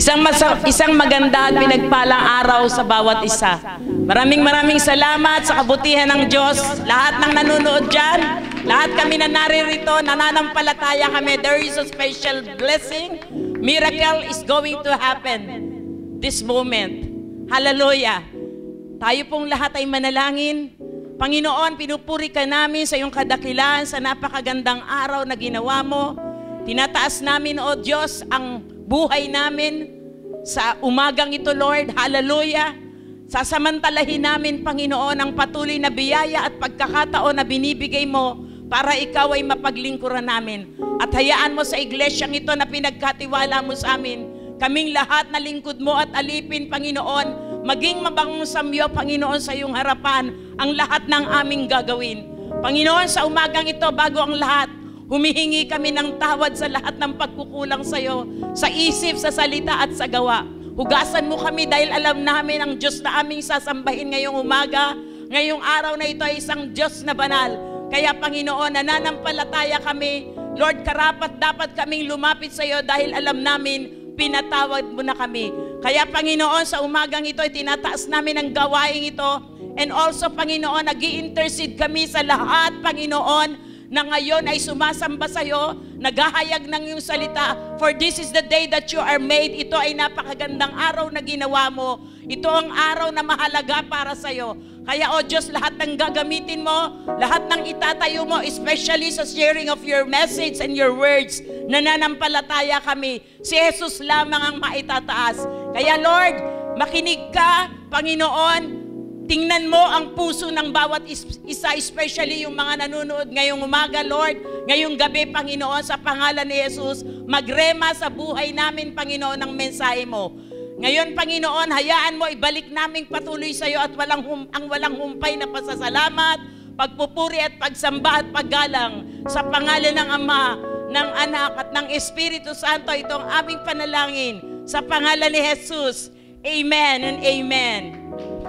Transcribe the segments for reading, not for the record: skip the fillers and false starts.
Isang maganda at pinagpalang araw sa bawat isa. Maraming salamat sa kabutihan ng Diyos. Lahat ng nanonood dyan, lahat kami na naririto, nananampalataya kami. There is a special blessing. Miracle is going to happen this moment. Hallelujah. Tayo pong lahat ay manalangin. Panginoon, pinupuri ka namin sa iyong kadakilan, sa napakagandang araw na ginawa mo. Tinataas namin, O Diyos, ang buhay namin sa umagang ito, Lord. Hallelujah. Sasamantalahin namin, Panginoon, ang patuloy na biyaya at pagkakataon na binibigay mo para ikaw ay mapaglingkuran namin. At hayaan mo sa iglesyang ito na pinagkatiwala mo sa amin, kaming lahat na lingkod mo at alipin, Panginoon, maging mabangong samyo, Panginoon, sa iyong harapan ang lahat ng aming gagawin. Panginoon, sa umagang ito, bago ang lahat, humihingi kami ng tawad sa lahat ng pagkukulang sa iyo, sa isip, sa salita at sa gawa. Hugasan mo kami dahil alam namin ang Diyos na aming sasambahin ngayong umaga, ngayong araw na ito ay isang Diyos na banal. Kaya Panginoon, nananampalataya kami. Lord, karapat dapat kaming lumapit sa iyo dahil alam namin, pinatawad mo na kami. Kaya Panginoon, sa umagang ito ay tinataas namin ang gawaing ito. And also Panginoon, nag-i-intercede kami sa lahat, Panginoon, na ngayon ay sumasamba sa iyo, naghahayag ng iyong salita. For this is the day that you are made. Ito ay napakagandang araw na ginawa mo. Ito ang araw na mahalaga para sa iyo. Kaya, O Diyos, lahat ng gagamitin mo, lahat ng itatayo mo, especially sa sharing of your message and your words, nananampalataya kami. Si Jesus lamang ang maitataas. Kaya, Lord, makinig ka, Panginoon. Tingnan mo ang puso ng bawat isa, especially yung mga nanonood ngayong umaga, Lord. Ngayong gabi, Panginoon, sa pangalan ni Jesus, magrema sa buhay namin, Panginoon, ang mensahe mo. Ngayon, Panginoon, hayaan mo, ibalik naming patuloy sa iyo at ang walang humpay na pasasalamat, pagpupuri at pagsamba at paggalang sa pangalan ng Ama, ng Anak at ng Espiritu Santo. Ito ang aming panalangin sa pangalan ni Jesus. Amen and amen.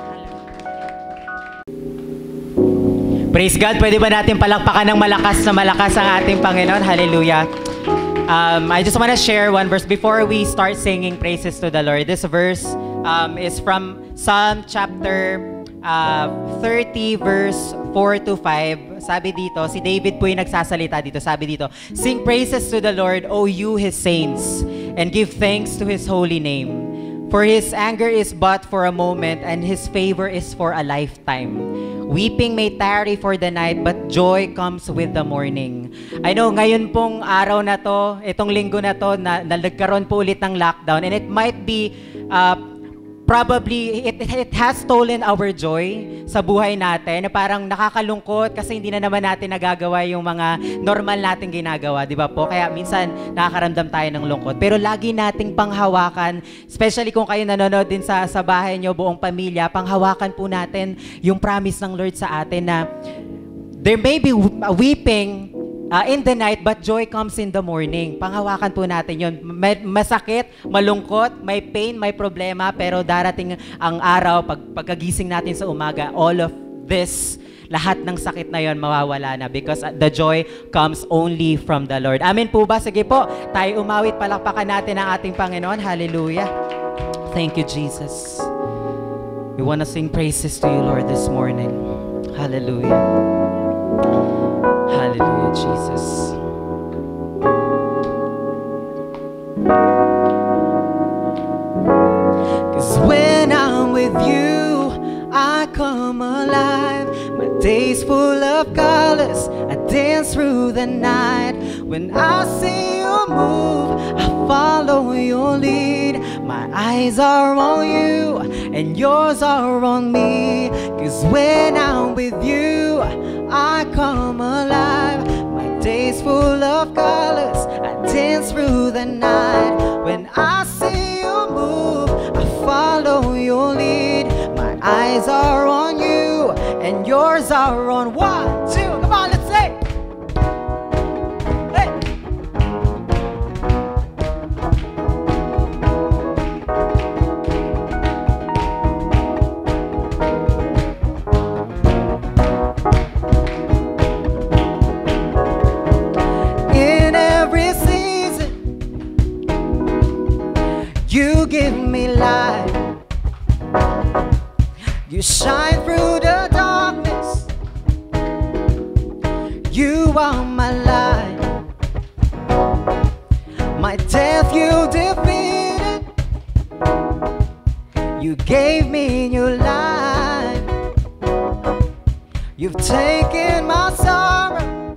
Praise God. Pwede ba natin palakpakan ng malakas na malakas ang ating Panginoon? Hallelujah. I just want to share one verse before we start singing praises to the Lord. This verse is from Psalm chapter 30 verse 4 to 5. Sabi dito, si David po yung nagsasalita dito. Sabi dito, sing praises to the Lord, O you his saints, and give thanks to his holy name. For his anger is but for a moment, and his favor is for a lifetime. Weeping may tarry for the night, but joy comes with the morning. I know, ngayon pong araw na to, itong linggo na to, na nagkaroon po ulit ng lockdown, and it might be, probably, it has stolen our joy sa buhay natin, na parang nakakalungkot kasi hindi na naman natin nagagawa yung mga normal nating ginagawa, di ba po? Kaya minsan nakakaramdam tayo ng lungkot. Pero lagi nating panghawakan, especially kung kayo nanonood din sa bahay nyo, buong pamilya, panghawakan po natin yung promise ng Lord sa atin na there may be weeping in the night, but joy comes in the morning. Panghawakan po natin yun. Masakit, malungkot, may pain, may problema, pero darating ang araw, pagkagising natin sa umaga, all of this, lahat ng sakit na yon mawawala na because the joy comes only from the Lord. Amen po ba? Sige po, tayo umawit, palakpakan natin ang ating Panginoon. Hallelujah. Thank you, Jesus. We want to sing praises to you, Lord, this morning. Hallelujah. Hallelujah, Jesus. Cause when I'm with you, I come alive. My day's full of colors, I dance through the night. When I see you move, I follow your lead. My eyes are on you, and yours are on me. Cause when I'm with you, I come alive. My day's full of colors, I dance through the night. When I see you move, I follow your lead. My eyes are on you, and yours are on 1, 2, come on, let's say. Hey. You give me light. You shine through the darkness. You are my light. My death you defeated. You gave me new life. You've taken my sorrow.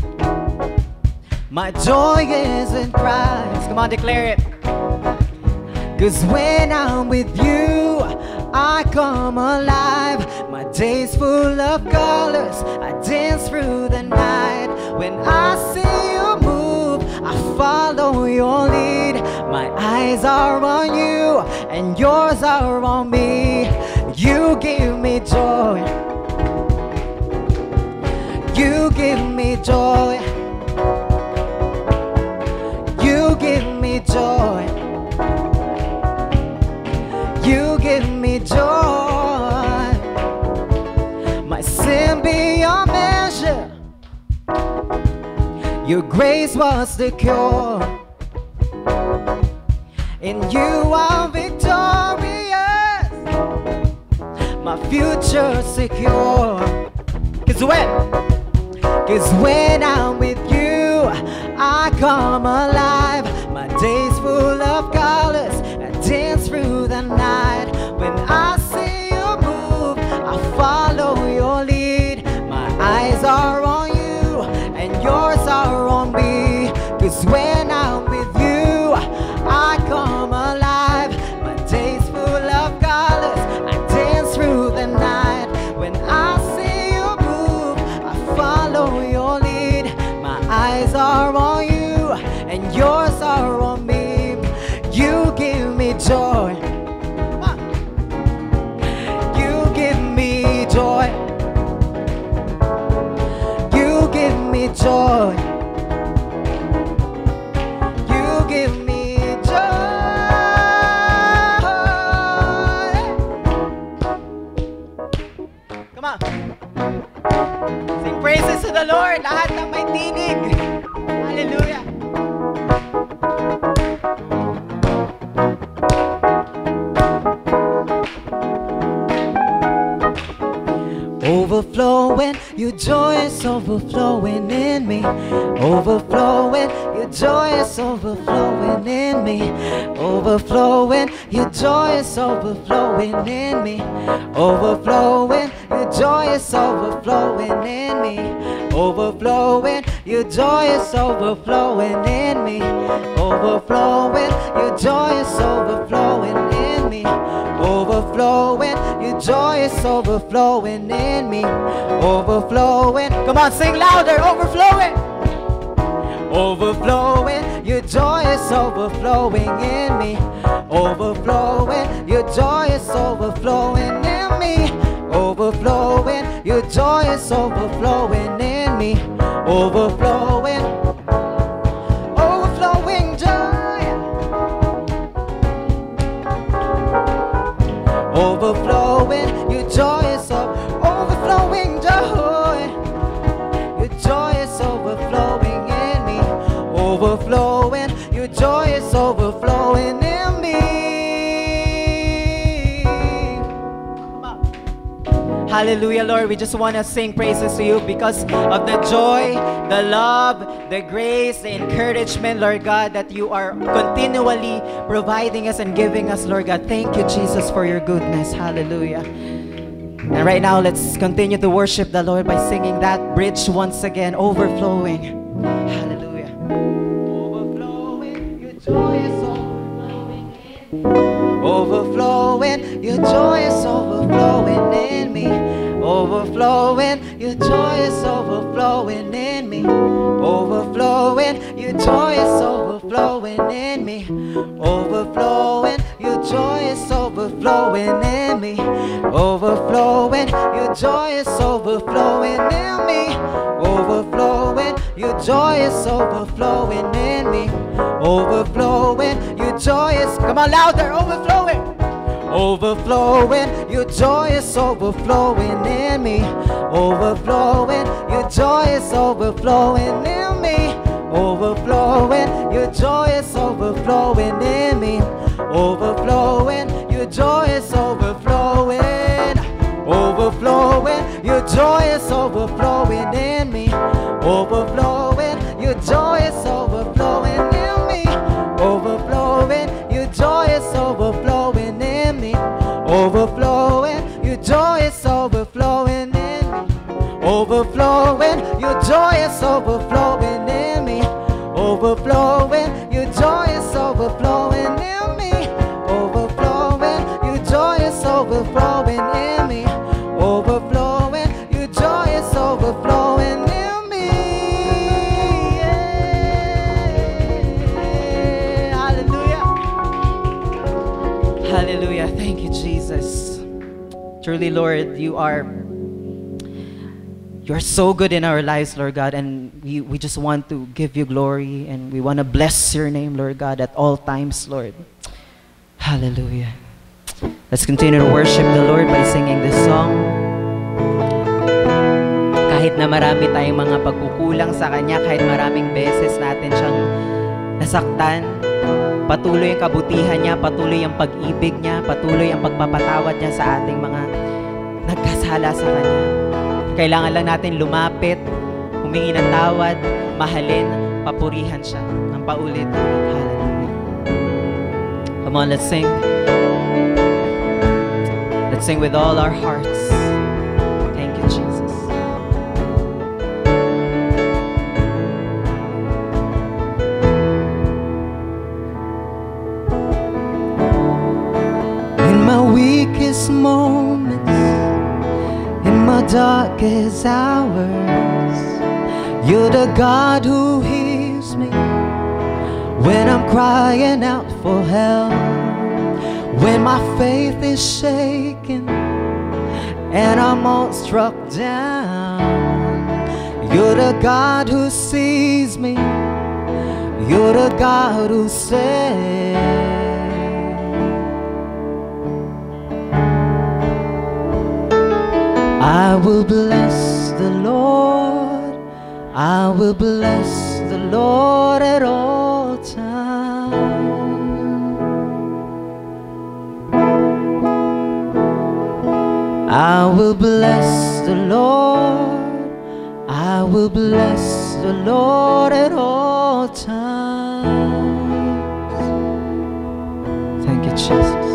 My joy is in Christ. Come on, declare it. 'Cause when I'm with you, I come alive. My day's full of colors. I dance through the night. When I see you move, I follow your lead. My eyes are on you, and yours are on me. You give me joy. You give me joy. You give me joy. You give me joy. My sin beyond measure. Your grace was the cure. In you I'm victorious. My future secure. 'Cause when I'm with you, I come alive. My day's full of colors. I dance through the night. When I see you move, I follow your lead. My eyes are on you, and yours are on me. 'Cause when I'm with you, I come alive. My day's full of colors. I dance through the night. When I see you move, I follow your lead. My eyes are on you, and yours are on me. You give me joy. You give me joy. You give me joy. You give me joy. Come on. Sing praises to the Lord. Lahat ng may tinig. Hallelujah. Overflowing, your joy is overflowing in me. Overflowing, your joy is overflowing in me. Overflowing, your joy is overflowing in me. Overflowing, your joy is overflowing in me. Overflowing, your joy is overflowing in me. Overflowing, your joy is overflowing in me. Overflowing, your joy is overflowing in me. Overflowing, come on, sing louder. Overflowing, overflowing, your joy is overflowing in me. Overflowing, your joy is overflowing in me. Overflowing, your joy is overflowing in me. Overflowing, overflowing joy. Overflowing, your joy is overflowing joy. Your joy is overflowing in me. Overflowing, your joy is overflowing in me. Hallelujah, Lord. We just want to sing praises to you because of the joy, the love, the grace, the encouragement, Lord God, that you are continually providing us and giving us, Lord God. Thank you, Jesus, for your goodness. Hallelujah. And right now, let's continue to worship the Lord by singing that bridge once again, overflowing. Hallelujah. Overflowing, your joy is overflowing in me. Overflowing, your joy is overflowing in me. Overflowing, your joy is overflowing in me. Overflowing, your joy is overflowing in me. Overflowing, your joy is overflowing in me. Overflowing, your joy is overflowing in me. Overflowing, your joy is overflowing in me. Overflowing, your joy is, come on louder, overflowing. Overflowing, your joy is overflowing in me. Overflowing, your joy is overflowing in me. Overflowing, your joy is overflowing in me. Hallelujah. Thank you, Jesus. Truly, Lord, you're so good in our lives, Lord God, and we just want to give you glory, and we want to bless your name, Lord God, at all times, Lord. Hallelujah. Let's continue to worship the Lord by singing this song. Kahit na marami tayong mga pagkukulang sa Kanya, kahit maraming beses natin siyang nasaktan, patuloy ang kabutihan niya, patuloy ang pag-ibig niya, patuloy ang pagpapatawad niya sa ating mga nagkasala sa Kanya. Kailangan lang natin lumapit, humingi ng tawad, mahalin, papurihan siya ng paulit-ulit. Hallelujah. Come on, let's sing. Let's sing with all our hearts. Thank you, Jesus. In my weakest moments, in my darkest hours, you're the God who hears me when I'm crying out for help. When my faith is shaken and I'm all struck down, you're the God who sees me, you're the God who saves. I will bless the Lord, I will bless the Lord at all times. I will bless the Lord, I will bless the Lord at all times. Thank you, Jesus.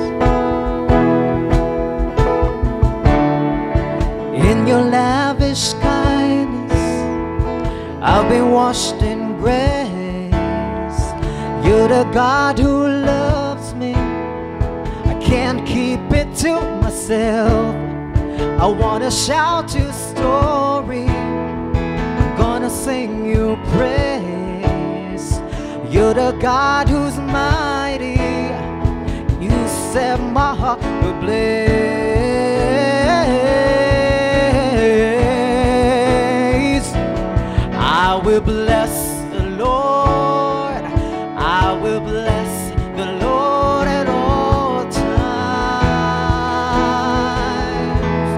In your lavish kindness, I've been washed in grace. You're the God who loves me, I can't keep it to myself. I wanna shout your story, I'm gonna sing you praise. You're the God who's mighty, you set my heart ablaze. I will bless the Lord, I will bless the Lord at all times.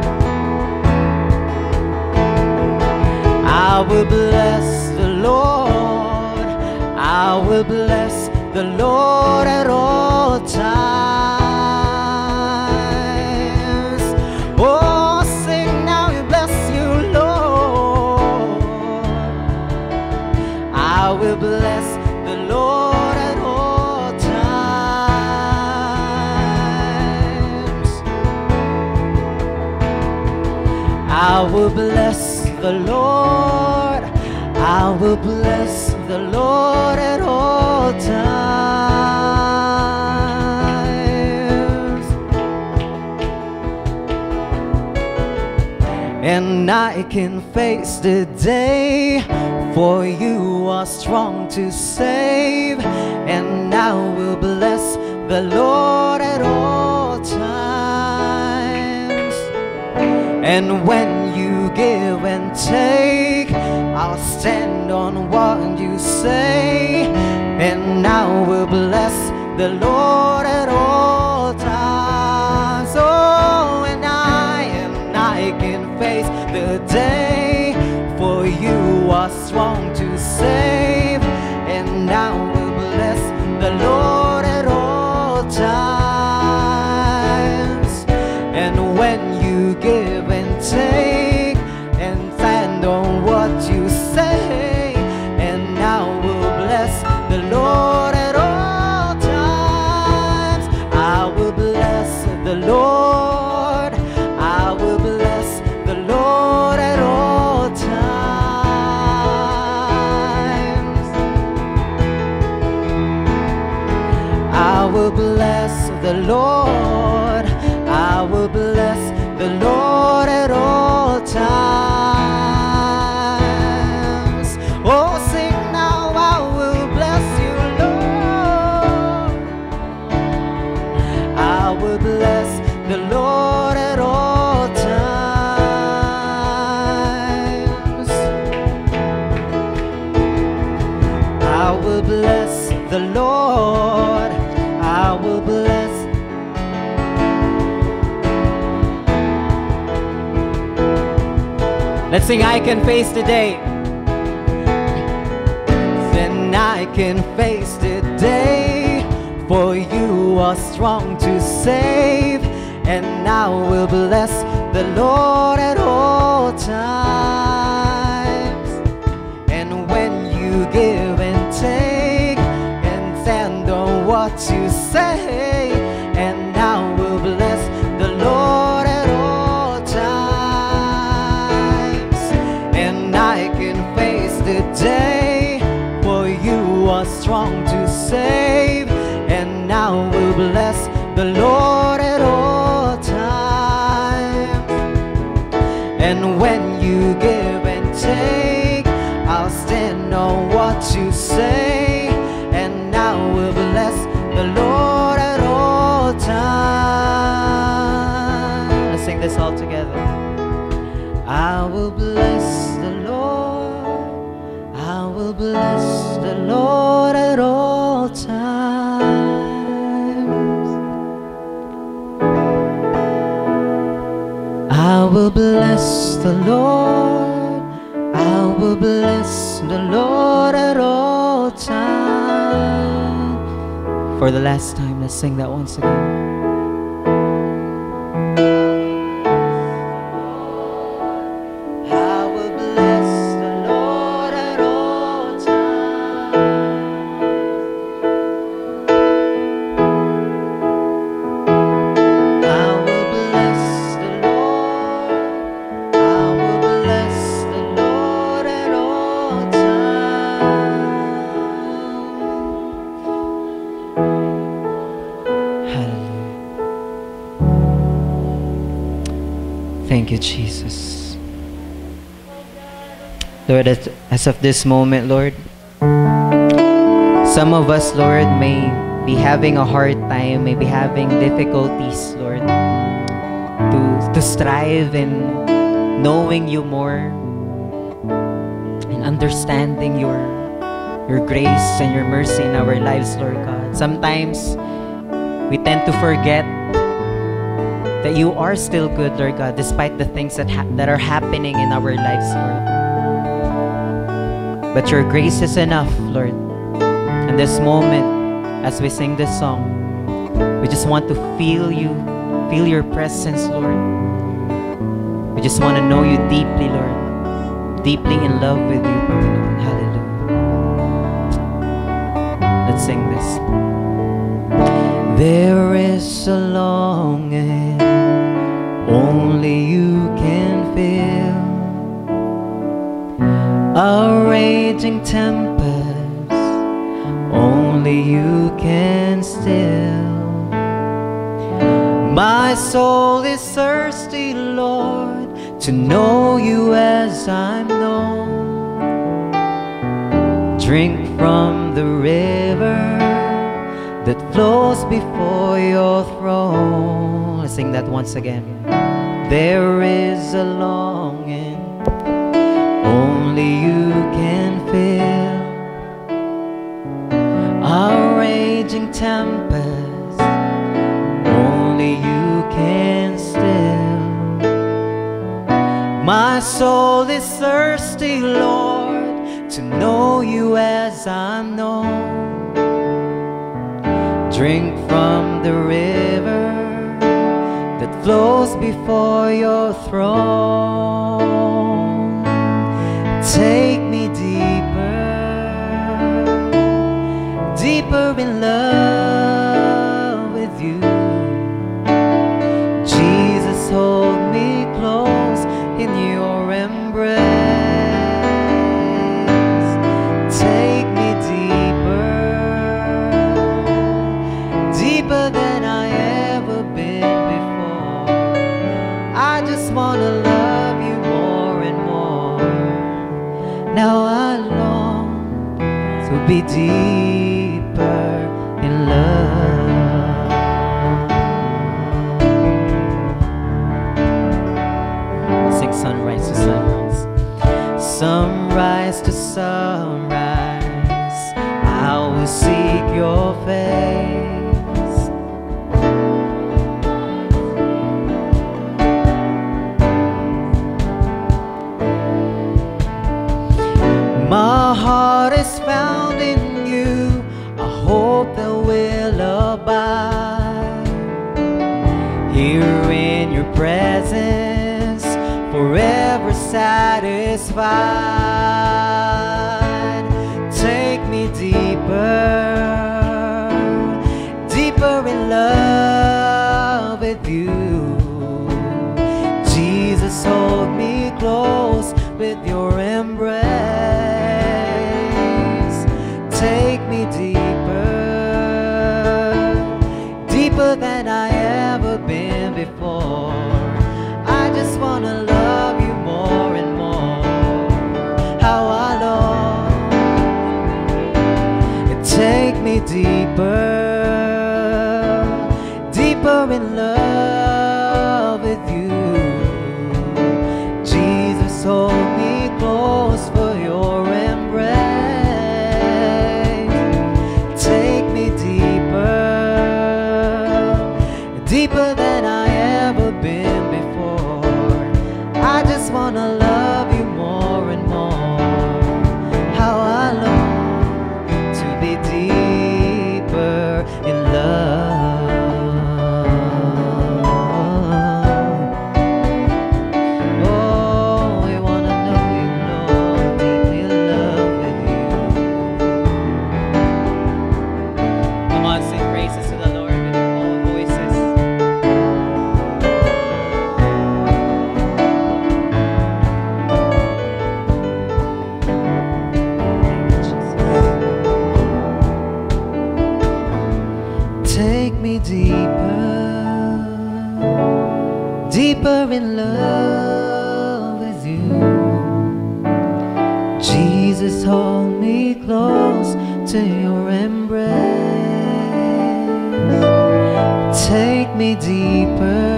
I will bless the Lord, I will bless the Lord at all times. Oh, sing now, we bless you, Lord. I will bless the Lord at all times. I will bless the Lord, I will bless the Lord at all times. And I can face the day, for you are strong to save. And I will bless the Lord at all times. And when you give and take, I'll stand on what you say. And I will bless the Lord at all times. Oh, and I can face the day, for you are strong to save. And I will bless the Lord at all times. And when you give and take, and stand on what you say, and I will bless the Lord at all times. I will bless the Lord, I will bless the Lord at all times. I will bless the Lord, I will bless the Lord at all times. Oh, sing now, I will bless you, Lord. I Let's sing I Can Face the Day. Then I can face the day, for you are strong to save, and I will bless the Lord at all times. And when you give and take and stand on what you say, and I will bless the Lord at all times. And I can face the day, for you are strong to save, and I will bless the Lord at all times. And when you give and take, I'll stand on what you say, and I will bless the Lord at all times. Let's sing this all together. I will bless the Lord, I will bless the Lord at all times. I will bless the Lord, I will bless the Lord at all times. For the last time, let's sing that once again. I will bless the Lord at all times. I will bless the Lord, I will bless the Lord at all times. Hallelujah. Thank you, Jesus. Lord, as of this moment, Lord, some of us, Lord, may be having a hard time, may be having difficulties, Lord, to strive in knowing you more and understanding your grace and your mercy in our lives, Lord God. Sometimes we tend to forget that you are still good, Lord God, despite the things that are happening in our lives, Lord. But your grace is enough, Lord. In this moment, as we sing this song, we just want to feel you, feel your presence, Lord. We just want to know you deeply, Lord. Deeply in love with you, Lord. Hallelujah. Let's sing this. There is a longing only you can feel, a raging tempest only you can still. My soul is thirsty, Lord, to know you as I'm known. Drink from the river that flows before your throne. Let's sing that once again. There is a longing only you can feel, a raging tempest only you can still. My soul is thirsty, Lord, to know you as I'm known. Drink from the river that flows before your throne. Take me deeper, deeper in love with you. Jesus, hold me close in your embrace. Take me deeper, deeper than I ever been before. I just want to love you more and more. Now I long to be deeper in love. Sing sunrise to sunrise, sunrise to sunrise. I will seek your face. hope that will abide here in your presence, forever satisfied. Take me deeper, deeper in love with you. Jesus, hold me close with your embrace. Take me deeper, deeper than I ever been before. I just wanna love you more and more. How I long. Take me deeper, deeper in love with you. Jesus, hold me close for your embrace. Take me deeper, deeper than I ever been before. I just wanna love you more and more. How I long to be deeper in love. Deeper in love with you. Jesus, hold me close to your embrace. Take me deeper,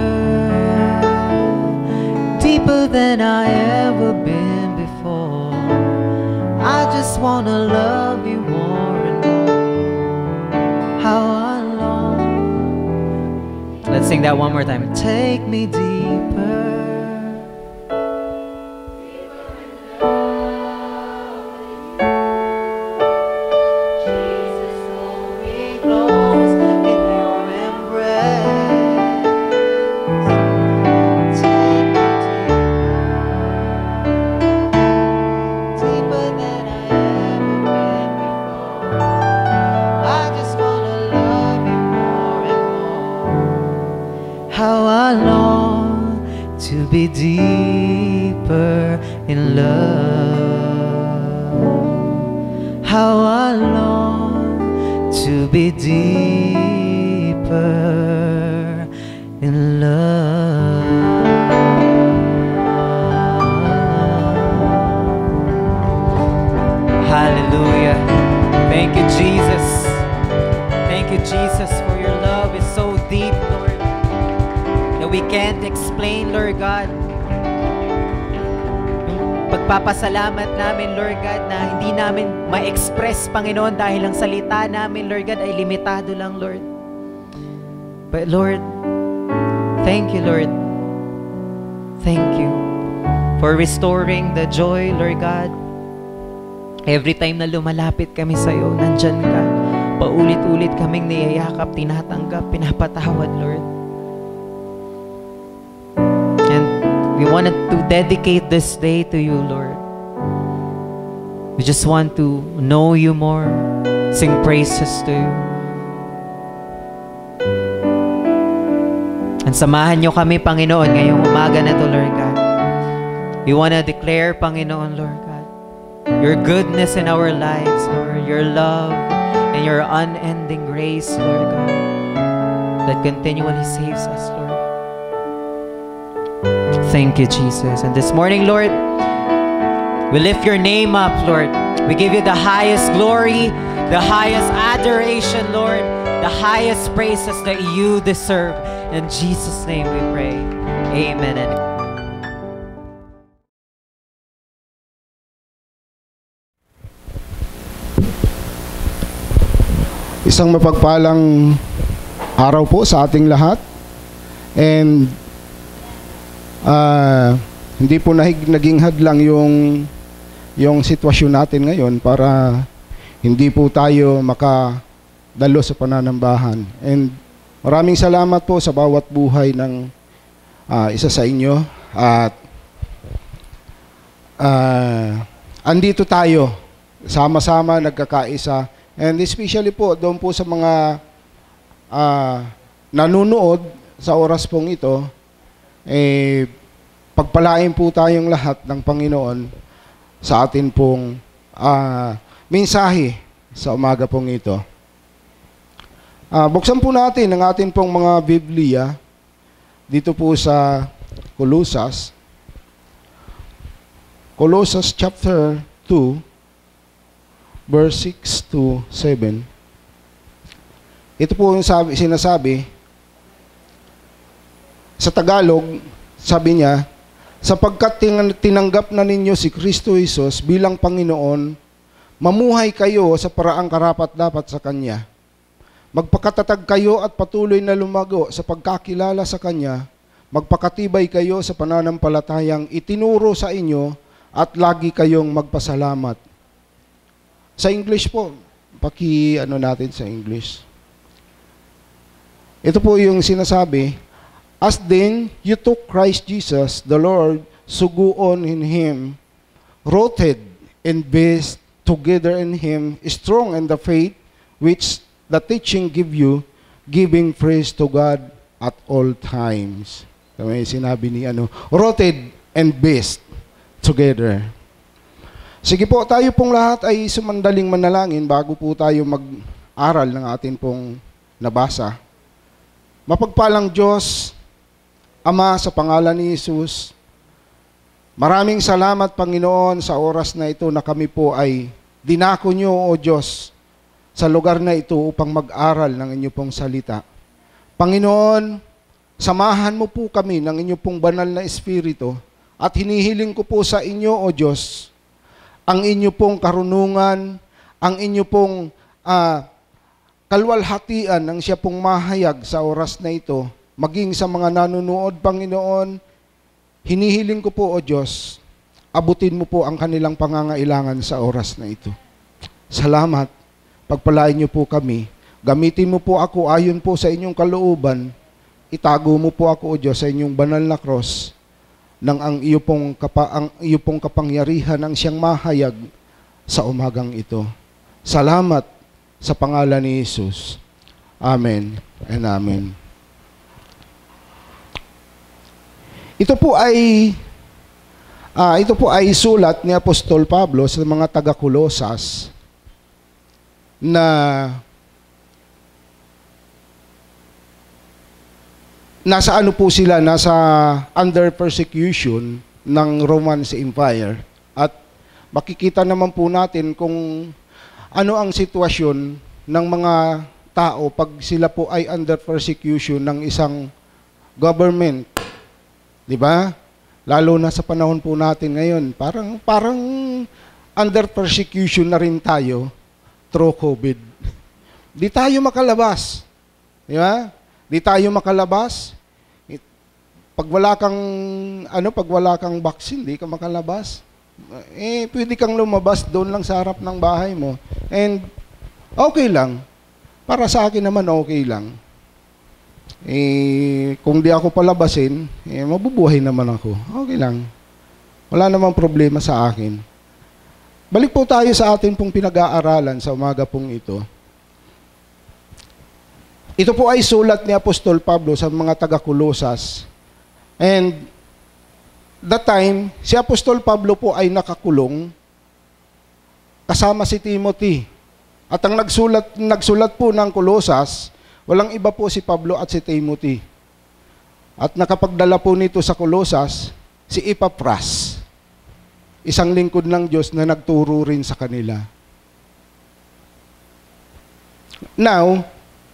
deeper than I ever been before. I just wanna love you more and more. How I long. Let's sing that one more time. Take me deeper. Be deeper in love. How I long to be deeper in love. Hallelujah. Thank you, Jesus. Thank you, Jesus, for your love is so deep, Lord, that we can't explain, Lord God. Yung pagpapasalamat namin, Lord God, na hindi namin ma-express, Panginoon, dahil ang salita namin, Lord God, ay limitado lang, Lord. But Lord, thank you, Lord. Thank you for restoring the joy, Lord God. Every time na lumalapit kami sa'yo, nandyan ka. Paulit-ulit kaming niyayakap, tinatanggap, pinapatawad, Lord. We wanted to dedicate this day to you, Lord. We just want to know you more, sing praises to you. And samahan nyo kami, Panginoon, ngayong umaga na to, Lord God. We want to declare, Panginoon, Lord God, your goodness in our lives, Lord, your love and your unending grace, Lord God, that continually saves us, Lord. Thank you, Jesus. And this morning, Lord, we lift your name up, Lord. We give you the highest glory, the highest adoration, Lord, the highest praises that you deserve. In Jesus' name we pray. Amen. And isang mapagpalang araw po sa ating lahat. And hindi po naging hadlang yung sitwasyon natin ngayon para hindi po tayo dalo sa pananambahan. And maraming salamat po sa bawat buhay ng isa sa inyo. At andito tayo, sama-sama, nagkakaisa. And especially po, doon po sa mga nanunood sa oras pong ito, pagpalain po tayong lahat ng Panginoon sa atin pong mensahe sa umaga pong ito. Buksan po natin ang atin pong mga Biblia dito po sa Colossus chapter 2, verse 6 to 7. Ito po yung sinasabi sa Tagalog, sabi niya, sapagkat tinanggap na ninyo si Kristo Jesus bilang Panginoon, mamuhay kayo sa paraang karapat-dapat sa Kanya. Magpakatatag kayo at patuloy na lumago sa pagkakilala sa Kanya. Magpakatibay kayo sa pananampalatayang itinuro sa inyo at lagi kayong magpasalamat. Sa English po, natin sa English. Ito po yung sinasabi, as then you took Christ Jesus, the Lord, suguon in Him, rooted and based together in Him, strong in the faith which the teaching give you, giving praise to God at all times. May sinabi ni rooted and based together. Sige po, tayo pong lahat ay sumandaling manalangin bago po tayo mag-aral ng atin pong nabasa. Mapagpalang Diyos, Ama, sa pangalan ni Jesus, maraming salamat, Panginoon, sa oras na ito na kami po ay dinako niyo, O Diyos, sa lugar na ito upang mag-aral ng inyo pong salita. Panginoon, samahan mo po kami ng inyo pong banal na Espiritu at hinihiling ko po sa inyo, O Diyos, ang inyo pong karunungan, ang inyo pong kalwalhatian ng siya pong mahayag sa oras na ito, maging sa mga nanonood, Panginoon, hinihiling ko po, O Diyos, abutin mo po ang kanilang pangangailangan sa oras na ito. Salamat, pagpalain niyo po kami, gamitin mo po ako ayon po sa inyong kalooban, itago mo po ako, O Diyos, sa inyong banal na cross, nang ang iyo pong kapangyarihan ang siyang mahayag sa umagang ito. Salamat sa pangalan ni Jesus. Amen and amen. Ito po ay sulat ni Apostol Pablo sa mga taga-Colosas na nasa po sila, nasa under persecution ng Roman Empire. At makikita naman po natin kung ano ang sitwasyon ng mga tao pag sila po ay under persecution ng isang government. Di ba? Lalo na sa panahon po natin ngayon, parang under persecution na rin tayo through COVID. Di tayo makalabas. Di ba? Di tayo makalabas. Pag wala kang vaccine, di ka makalabas. Pwede kang lumabas doon lang sa harap ng bahay mo. And okay lang. Para sa akin naman okay lang. Kung di ako palabasin, mabubuhay naman ako. Okay lang. Wala namang problema sa akin. Balik po tayo sa atin pong pinag-aaralan sa umaga pong ito. Ito po ay sulat ni Apostol Pablo sa mga taga-Colosas. And that time, si Apostol Pablo po ay nakakulong kasama si Timothy. At ang nagsulat po ng Colosas, walang iba po si Pablo at si Timothy. At nakapagdala po nito sa Colosas, si Epaphras, isang lingkod ng Diyos na nagturo rin sa kanila. Now,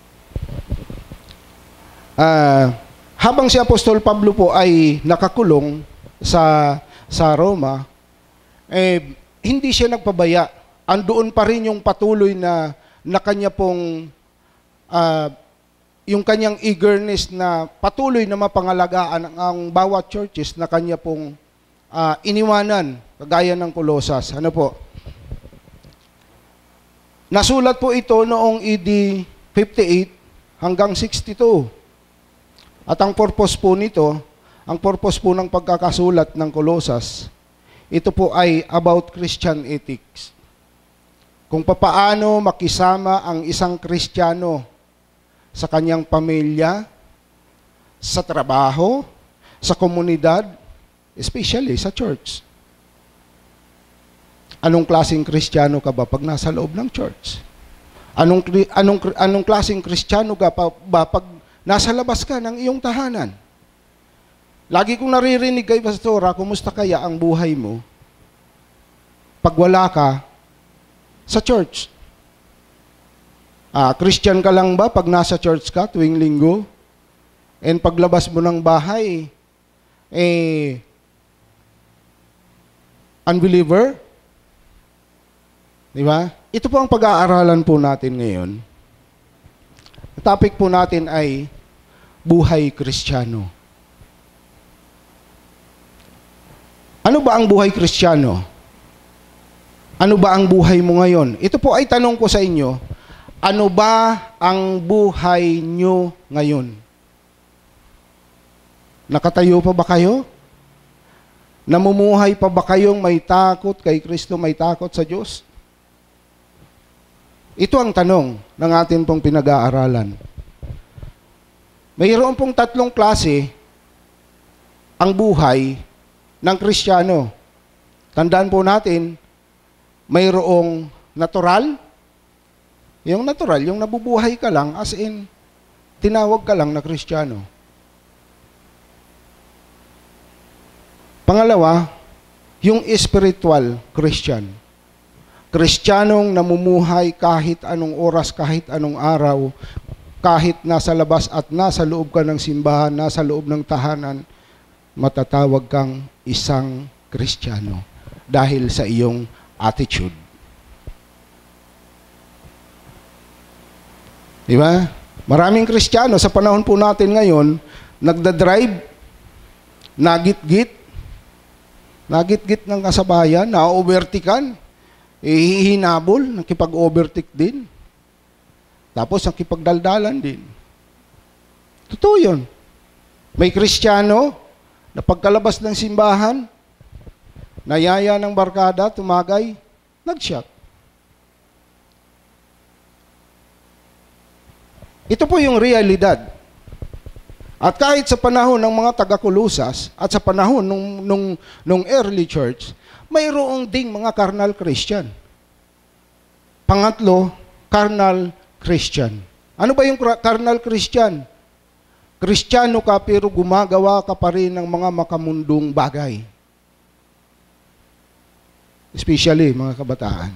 habang si Apostol Pablo po ay nakakulong sa Roma, hindi siya nagpabaya. Andoon pa rin yung patuloy na kanya pong yung kanyang eagerness na patuloy na mapangalagaan ang bawat churches na kanya pong iniwanan, kagaya ng Colosas. Ano po? Nasulat po ito noong AD 58 hanggang 62. At ang purpose po nito, ang purpose po ng pagkakasulat ng Colossus, ito po ay about Christian ethics. Kung papaano makisama ang isang Kristiyano sa kanyang pamilya, sa trabaho, sa komunidad, especially sa church. Anong klaseng Kristiyano ka ba pag nasa loob ng church? Anong klaseng Kristiyano ka ba pag nasa labas ka ng iyong tahanan? Lagi kong naririnig kay Pastora, kumusta kaya ang buhay mo pag wala ka sa church? Christian ka lang ba pag nasa church ka tuwing linggo? And paglabas mo ng bahay, unbeliever? Di ba? Ito po ang pag-aaralan po natin ngayon. Ang topic po natin ay buhay Kristiyano. Ano ba ang buhay Kristiyano? Ano ba ang buhay mo ngayon? Ito po ay tanong ko sa inyo, ano ba ang buhay nyo ngayon? Nakatayo pa ba kayo? Namumuhay pa ba kayong may takot kay Kristo, may takot sa Diyos? Ito ang tanong ng atin pong pinag-aaralan. Mayroon pong tatlong klase ang buhay ng Kristiyano. Tandaan po natin, mayroong natural. Yung natural, yung nabubuhay ka lang, as in, tinawag ka lang na Kristiyano. Pangalawa, yung spiritual Christian. Kristiyanong namumuhay kahit anong oras, kahit anong araw, kahit nasa labas at nasa loob ka ng simbahan, nasa loob ng tahanan, matatawag kang isang Kristiyano dahil sa iyong attitude. Di ba? Maraming Kristiyano sa panahon po natin ngayon, nagdadrive, nagit-git ng kasabayan, na-overtikan, hihinabol, nakipag-overtake din. Tapos nakipagdaldalan din. Totoo yun. May Kristiyano na pagkalabas ng simbahan, nayaya ng barkada, tumagay, nag-shot. Ito po yung realidad. At kahit sa panahon ng mga taga-Colossus at sa panahon nung early church, mayroong ding mga carnal Christian. Pangatlo, carnal Christian. Ano ba yung carnal Christian? Kristiyano ka pero gumagawa ka pa rin ng mga makamundong bagay. Especially mga kabataan.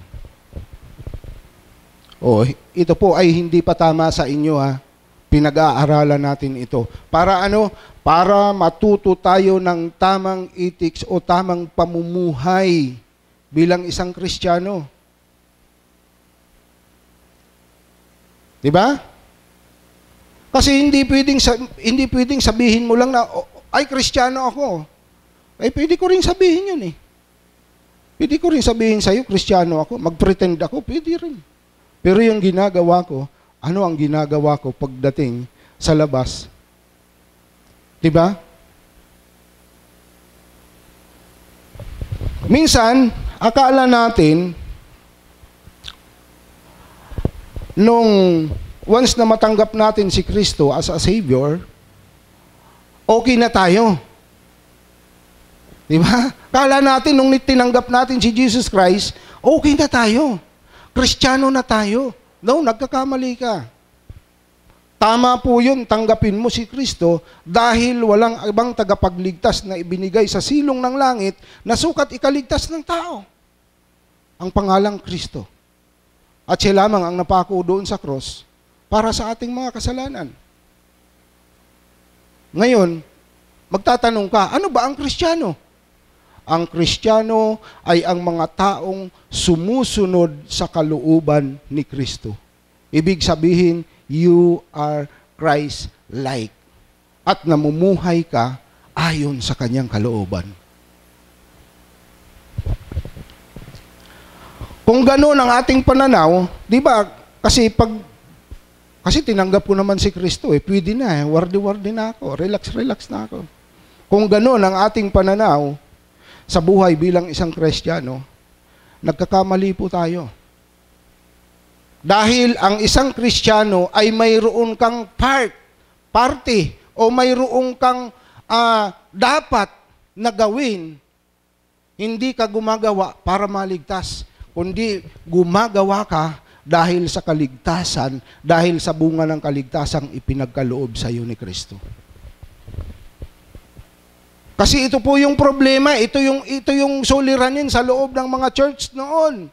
Ito po ay hindi pa tama sa inyo ha. Pinag-aaralan natin ito. Para ano? Para matuto tayo ng tamang ethics o tamang pamumuhay bilang isang Kristiyano. Diba? Kasi hindi pwedeng sabihin mo lang na, ay Kristiyano ako. Ay pwede ko rin sabihin yun eh. Pwede ko rin sabihin sa'yo, Kristiyano ako, mag-pretend ako, pwede rin. Pero yung ginagawa ko, ano ang ginagawa ko pagdating sa labas? Diba? Minsan, akala natin, nung once na matanggap natin si Kristo as a Savior, okay na tayo. Diba? Akala natin nung tinanggap natin si Jesus Christ, okay na tayo. Kristiyano na tayo. No, nagkakamali ka. Tama po yun, tanggapin mo si Kristo dahil walang ibang tagapagligtas na ibinigay sa silong ng langit na sukat ikaligtas ng tao. Ang pangalang Kristo. At siya lamang ang napako doon sa cross para sa ating mga kasalanan. Ngayon, magtatanong ka, ano ba ang Kristiyano? Ang Kristiyano ay ang mga taong sumusunod sa kalooban ni Kristo. Ibig sabihin, you are Christ-like. At namumuhay ka ayon sa kanyang kalooban. Kung gano'n ang ating pananaw, di ba, kasi tinanggap ko naman si Kristo pwede na wardi-wardi na ako, relax na ako. Kung gano'n ang ating pananaw sa buhay bilang isang Kristiyano, nagkakamali po tayo. Dahil ang isang Kristiyano ay mayroon kang party o mayroon kang dapat na gawin. Hindi ka gumagawa para maligtas, kundi gumagawa ka dahil sa kaligtasan, dahil sa bunga ng kaligtasang ipinagkaloob sa iyo ni Kristo. Kasi ito po yung problema, ito yung suliranin sa loob ng mga church noon.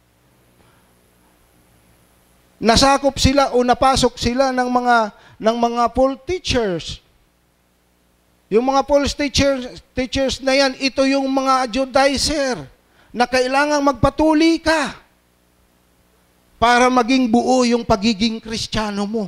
Nasakop sila o napasok sila ng mga false teachers. Yung mga false teachers na yan, ito yung mga Judaizer na kailangang magpatuli ka para maging buo yung pagiging Kristiyano mo.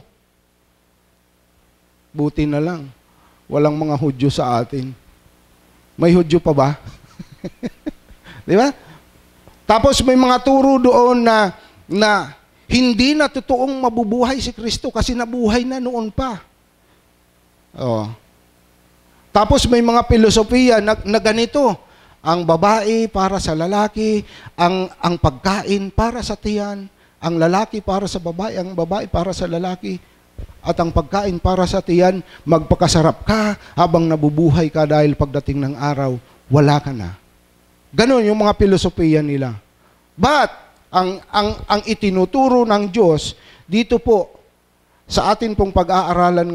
Buti na lang, walang mga Hudyo sa atin. May Hudyo pa ba? Di ba? Tapos may mga turo doon na hindi na totoong mabubuhay si Kristo kasi nabuhay na noon pa. Oh. Tapos may mga filosofiya na ganito, ang babae para sa lalaki, ang pagkain para sa tiyan, ang lalaki para sa babae, ang babae para sa lalaki, at ang pagkain para sa tiyan, magpakasarap ka habang nabubuhay ka dahil pagdating ng araw, wala ka na. Ganon yung mga filosofiya nila. But, ang itinuturo ng Diyos, dito po, sa atin pong pag-aaralan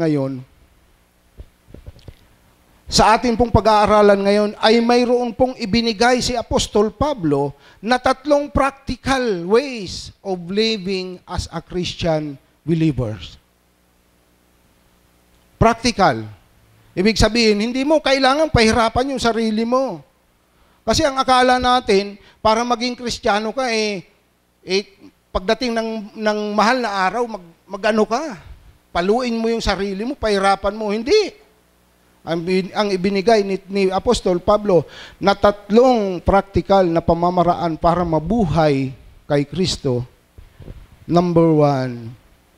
ngayon, ay mayroon pong ibinigay si Apostol Pablo na 3 practical ways of living as a Christian believers. Practical. Ibig sabihin, hindi mo kailangan pahirapan yung sarili mo. Kasi ang akala natin, para maging Kristiyano ka, pagdating ng mahal na araw, mag-ano ka? Paluin mo yung sarili mo, pahirapan mo. Hindi. Ang ibinigay ni Apostol Pablo na 3 practical na pamamaraan para mabuhay kay Kristo. Number 1,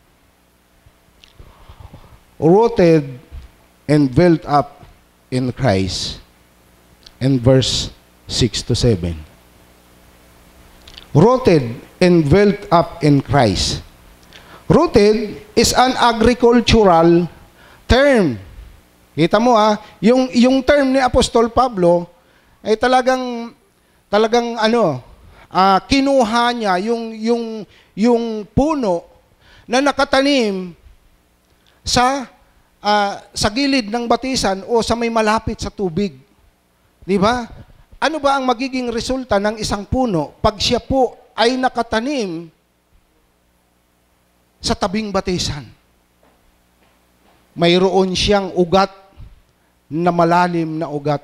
rooted and built up in Christ. In verse 6 to 7. Rooted and built up in Christ. Rooted is an agricultural term. Kita mo yung term ni Apostol Pablo ay talagang kinuha niya yung puno na nakatanim sa gilid ng batisan o sa may malapit sa tubig. Di ba? Ano ba ang magiging resulta ng isang puno pag siya po ay nakatanim sa tabing batisan? Mayroon siyang ugat na malalim na ugat.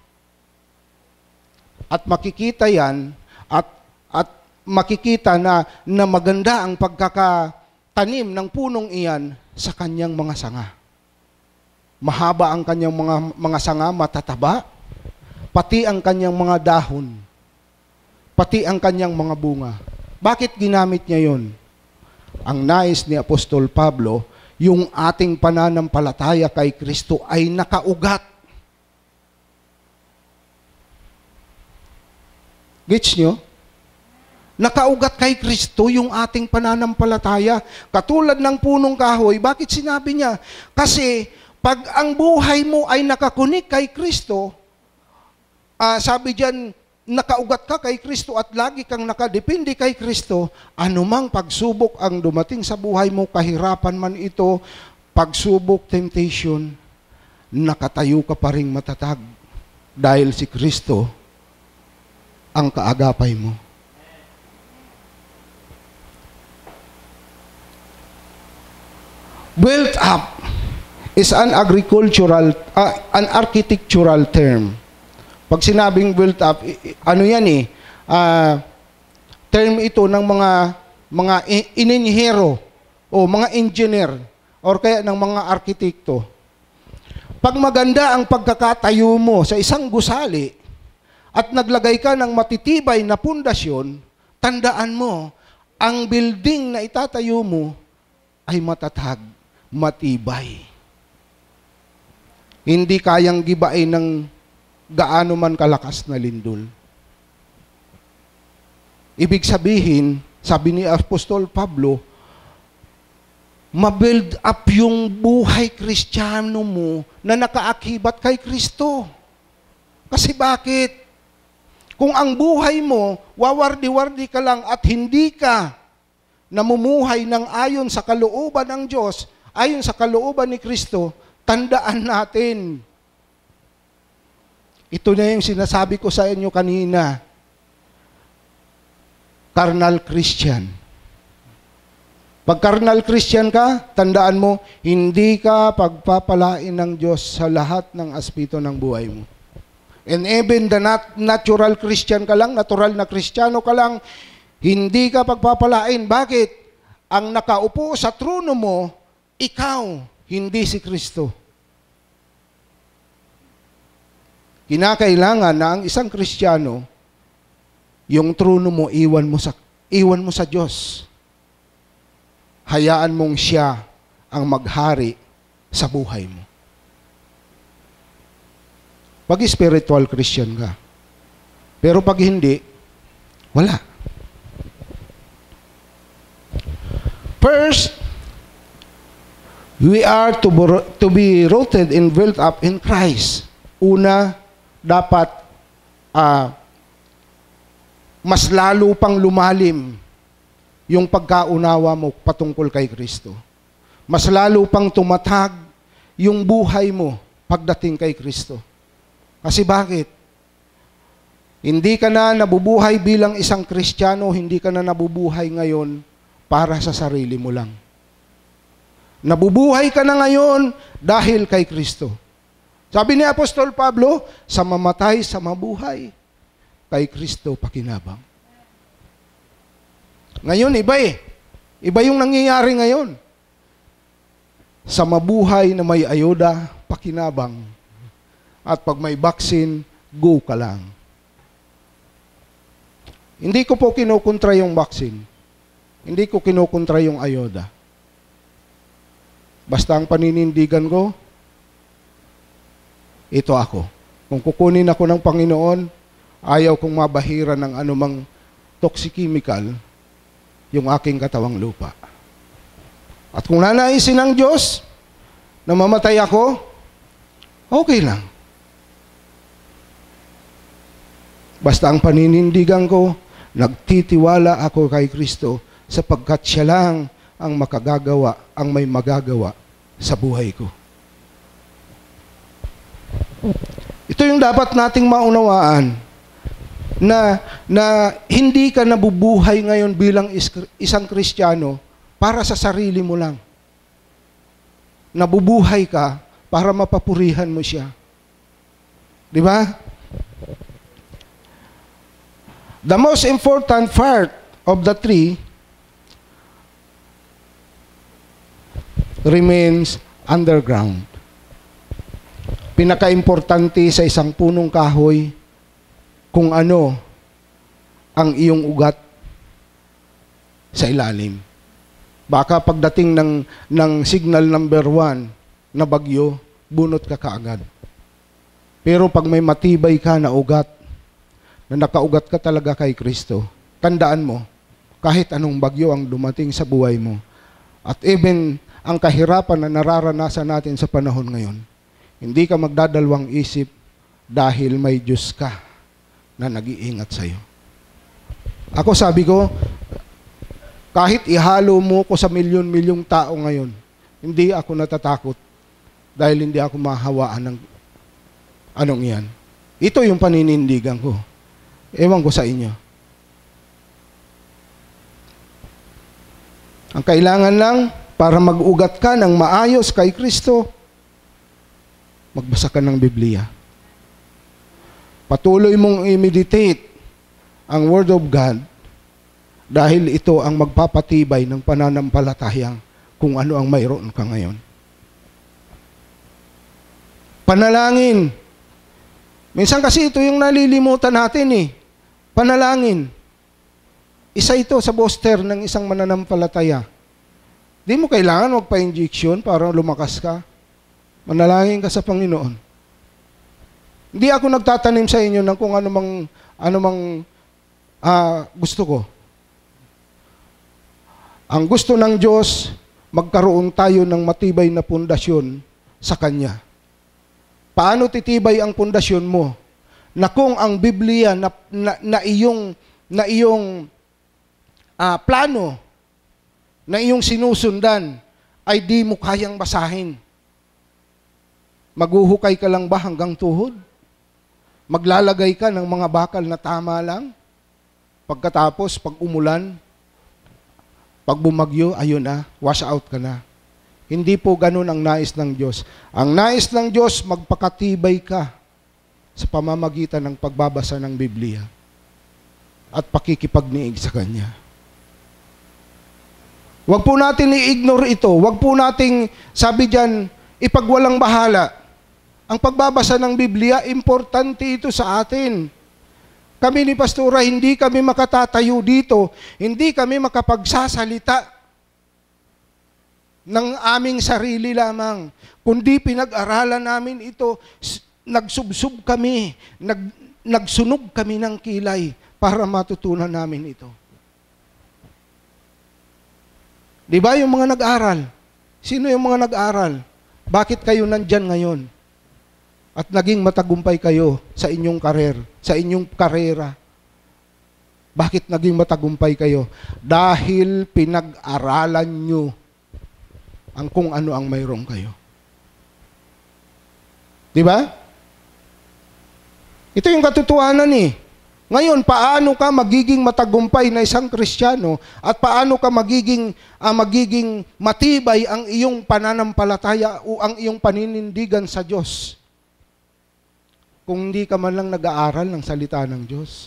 At makikita yan at makikita na maganda ang pagkakatanim ng punong iyan sa kanyang mga sanga. Mahaba ang kanyang mga sanga, matataba, pati ang kanyang mga dahon, pati ang kanyang mga bunga. Bakit ginamit niya yon? Ang nais ni Apostol Pablo, yung ating pananampalataya kay Kristo ay nakaugat. Gets nyo? Nakaugat kay Kristo yung ating pananampalataya. Katulad ng punong kahoy, bakit sinabi niya? Kasi pag ang buhay mo ay nakakunik kay Kristo, sabi diyan, nakaugat ka kay Kristo at lagi kang nakadepende kay Kristo, anumang pagsubok ang dumating sa buhay mo, kahirapan man ito, pagsubok, temptation, nakatayo ka pa ring matatag dahil si Kristo ang kaagapay mo. Built up is an architectural term. Pag sinabing built up, ano yan term ito ng mga ininhero o mga engineer or kaya ng mga arkitekto. Pag maganda ang pagkakatayo mo sa isang gusali at naglagay ka ng matitibay na pundasyon, tandaan mo, ang building na itatayo mo ay matatag, matibay. Hindi kayang gibain ng gaano man kalakas na lindol. Ibig sabihin, sabi ni Apostol Pablo, ma-build up yung buhay Kristiyano mo na nakaakibat kay Kristo. Kasi bakit? Kung ang buhay mo, wawardi-wardi ka lang at hindi ka namumuhay ng ayon sa kalooban ng Diyos, ayon sa kalooban ni Kristo, tandaan natin. Ito na yung sinasabi ko sa inyo kanina. Carnal Christian. Pag carnal Christian ka, tandaan mo, hindi ka pagpapalain ng Diyos sa lahat ng aspeto ng buhay mo. And even the natural Christian ka lang, natural na Kristiyano ka lang, hindi ka pagpapalain. Bakit? Ang nakaupo sa trono mo, ikaw, hindi si Kristo. Kinakailangan na ang isang Kristiyano, yung trono mo, iwan mo sa Diyos. Hayaan mong siya ang maghari sa buhay mo. Pag spiritual Christian ka. Pero pag hindi, wala. First, we are to be rooted and built up in Christ. Una, dapat mas lalo pang lumalim yung pagkaunawa mo patungkol kay Kristo. Mas lalo pang tumatag yung buhay mo pagdating kay Kristo. Kasi bakit? Hindi ka na nabubuhay bilang isang Kristiyano, hindi ka na nabubuhay ngayon para sa sarili mo lang. Nabubuhay ka na ngayon dahil kay Kristo. Sabi ni Apostol Pablo, sa mamatay, sa mabuhay, kay Kristo pakinabang. Ngayon, iba eh. Iba yung nangyayari ngayon. Sa mabuhay na may ayuda, pakinabang. At pag may vaccine, go ka lang. Hindi ko po kinukontra yung vaccine. Hindi ko kinukontra yung ayuda. Basta ang paninindigan ko, ito ako. Kung kukunin ako ng Panginoon, ayaw kong mabahira ng anumang toxic chemical yung aking katawang lupa. At kung nanaisin ng Diyos na mamatay ako, okay lang. Basta ang paninindigan ko, nagtitiwala ako kay Kristo sapagkat siya lang ang makagagawa, ang may magagawa sa buhay ko. Ito yung dapat nating maunawaan na hindi ka nabubuhay ngayon bilang isang Kristiyano para sa sarili mo lang. Nabubuhay ka para mapapurihan mo siya. Di ba? The most important part of the tree remains underground. Pinaka-importante sa isang punong kahoy kung ano ang iyong ugat sa ilalim. Baka pagdating ng signal number 1 na bagyo, bunot ka kaagad. Pero pag may matibay ka na ugat, na nakaugat ka talaga kay Kristo, tandaan mo, kahit anong bagyo ang dumating sa buhay mo, at even ang kahirapan na nararanasan natin sa panahon ngayon, hindi ka magdadalawang isip dahil may Diyos ka na nag-iingat sa'yo. Ako sabi ko, kahit ihalo mo ko sa milyon-milyong tao ngayon, hindi ako natatakot dahil hindi ako mahawaan ng anong yan. Ito yung paninindigan ko. Ewan ko sa inyo. Ang kailangan lang, para mag-ugat ka ng maayos kay Kristo, magbasa ka ng Biblia. Patuloy mong i-meditate ang Word of God dahil ito ang magpapatibay ng pananampalatayang kung ano ang mayroon ka ngayon. Panalangin. Minsan kasi ito yung nalilimutan natin eh. Panalangin. Isa ito sa booster ng isang mananampalataya. Di mo kailangan magpa-injection para lumakas ka. Manalangin ka sa Panginoon. Hindi ako nagtatanim sa inyo ng kung anumang gusto ko. Ang gusto ng Diyos, magkaroon tayo ng matibay na pundasyon sa Kanya. Paano titibay ang pundasyon mo? Na kung ang Biblia na iyong plano, na iyong sinusundan, ay di mo kayang basahin. Maghuhukay ka lang ba hanggang tuhod? Maglalagay ka ng mga bakal na tama lang? Pagkatapos, pag umulan, pag bumagyo, ayun na, wash out ka na. Hindi po ganun ang nais ng Diyos. Ang nais ng Diyos, magpakatibay ka sa pamamagitan ng pagbabasa ng Biblia at pakikipagniig sa Kanya. Huwag po natin i-ignore ito. Huwag po nating, sabi diyan, ipagwalang bahala. Ang pagbabasa ng Biblia, importante ito sa atin. Kami ni Pastora, hindi kami makatatayo dito, hindi kami makapagsasalita ng aming sarili lamang, kundi pinag-aralan namin ito, nagsubsub kami, nagsunog kami ng kilay para matutunan namin ito. Di ba yung mga nag-aral? Sino yung mga nag-aral? Bakit kayo nandyan ngayon? At naging matagumpay kayo sa inyong karir, sa inyong karera. Bakit naging matagumpay kayo? Dahil pinag-aralan nyo ang kung ano ang mayroong kayo. Di ba? Ito yung katotohanan eh. Ngayon, paano ka magiging matagumpay na isang Kristiyano at paano ka magiging matibay ang iyong pananampalataya o ang iyong paninindigan sa Diyos? Kung hindi ka man lang nag-aaral ng salita ng Diyos.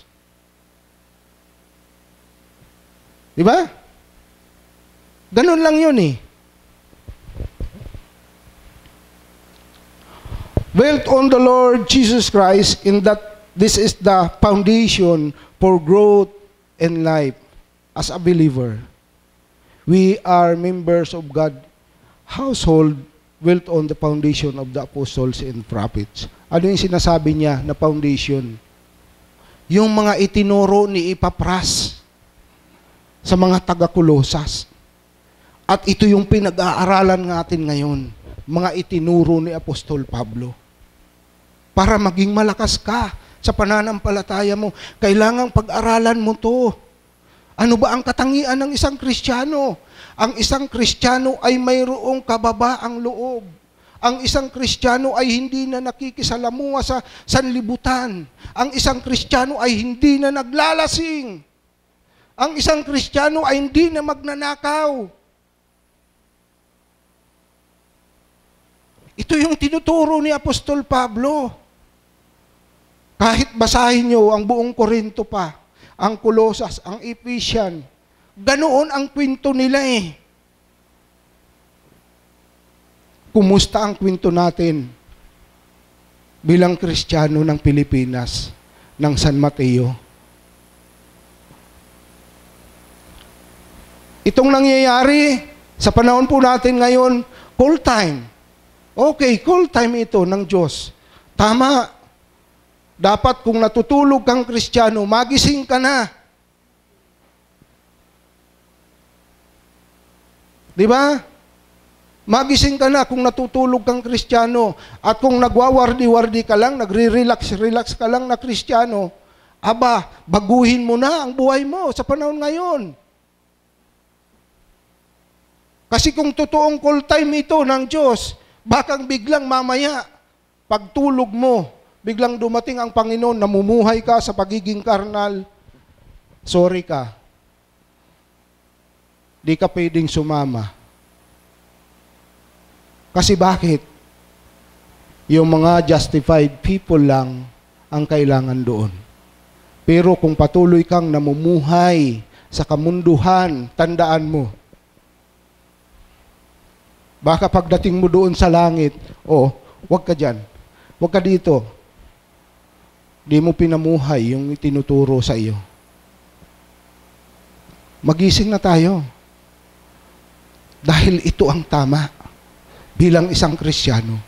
Di ba? Ganun lang yun eh. Built on the Lord Jesus Christ in that this is the foundation for growth and life as a believer. We are members of God's household built on the foundation of the apostles and prophets. Ano yung sinasabi niya na foundation? Yung mga itinuro ni Epapras sa mga taga-Kolosas. At ito yung pinag-aaralan natin ngayon, mga itinuro ni Apostol Pablo. Para maging malakas ka sa pananampalataya mo, kailangang pag-aralan mo to. Ano ba ang katangian ng isang Kristiyano? Ang isang Kristiyano ay mayroong kababaang loob. Ang isang Kristiyano ay hindi na nakikisalamuha sa sanlibutan. Ang isang Kristiyano ay hindi na naglalasing. Ang isang Kristiyano ay hindi na magnanakaw. Ito yung tinuturo ni Apostol Pablo. Kahit basahin nyo ang buong Korinto pa, ang Kolosas, ang Ephesians, ganoon ang kwento nila eh. Kumusta ang kwento natin bilang Kristiyano ng Pilipinas, ng San Mateo? Itong nangyayari sa panahon po natin ngayon, call time. Okay, call time ito ng Diyos. Tama. Dapat kung natutulog kang Kristiyano, magising ka na. Di ba? Magising ka na kung natutulog kang Kristiyano. At kung nagwawardi-wardi ka lang, nagre-relax ka lang na Kristiyano, aba, baguhin mo na ang buhay mo sa panahon ngayon. Kasi kung totoong call time ito ng Diyos, bakang biglang mamaya, pagtulog mo, biglang dumating ang Panginoon, namumuhay ka sa pagiging karnal, sorry ka. Di ka pwedeng sumama. Kasi bakit? Yung mga justified people lang ang kailangan doon. Pero kung patuloy kang namumuhay sa kamunduhan, tandaan mo, baka pagdating mo doon sa langit, wag ka dyan. Wag ka dito. Di mo pinamuhay yung itinuturo sa iyo. Magising na tayo. Dahil ito ang tama bilang isang Kristiyano.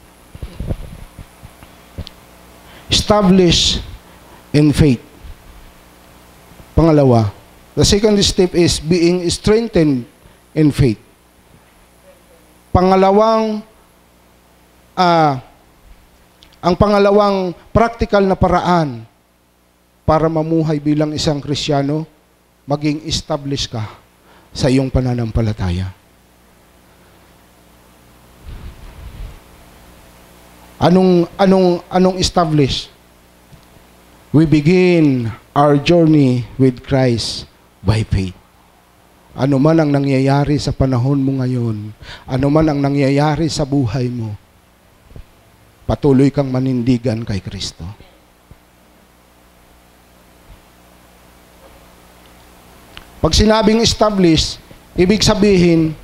Establish in faith. Pangalawa, the second step is being strengthened in faith. Pangalawang, ang pangalawang practical na paraan para mamuhay bilang isang Kristiyano, maging establish ka sa iyong pananampalataya. Anong establish? We begin our journey with Christ by faith. Ano man ang nangyayari sa panahon mo ngayon, ano man ang nangyayari sa buhay mo, patuloy kang manindigan kay Kristo. Pag sinabing establish, ibig sabihin,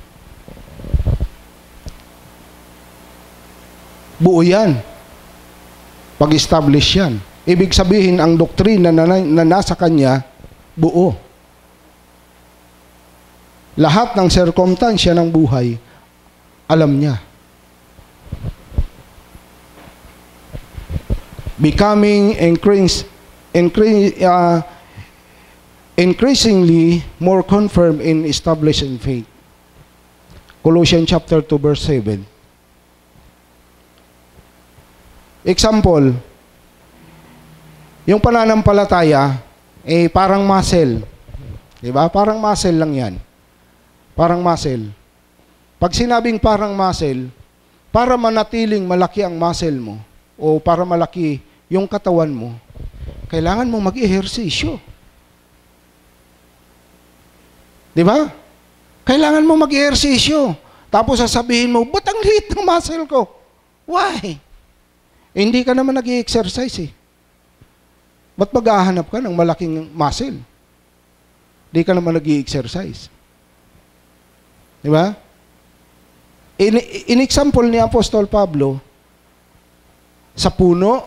buo yan. Pag-establish yan. Ibig sabihin, ang doktrina na nasa kanya, buo. Lahat ng circumstansya ng buhay, alam niya. Becoming increasingly more confirmed in establishing faith. Colossians chapter 2 verse 7. Example, yung pananampalataya, parang muscle. Diba? Parang muscle lang yan. Parang muscle. Pag sinabing parang muscle, para manatiling malaki ang muscle mo, o para malaki yung katawan mo, kailangan mo mag-ehersisyo. Diba? Kailangan mo mag-ehersisyo. Tapos sasabihin mo, ba't ang liit ng muscle ko? Why? Hindi ka naman nag-i-exercise eh. Ba't maghahanap ka ng malaking muscle? Hindi ka naman nag-i-exercise. Di ba? In example ni Apostol Pablo, sa puno,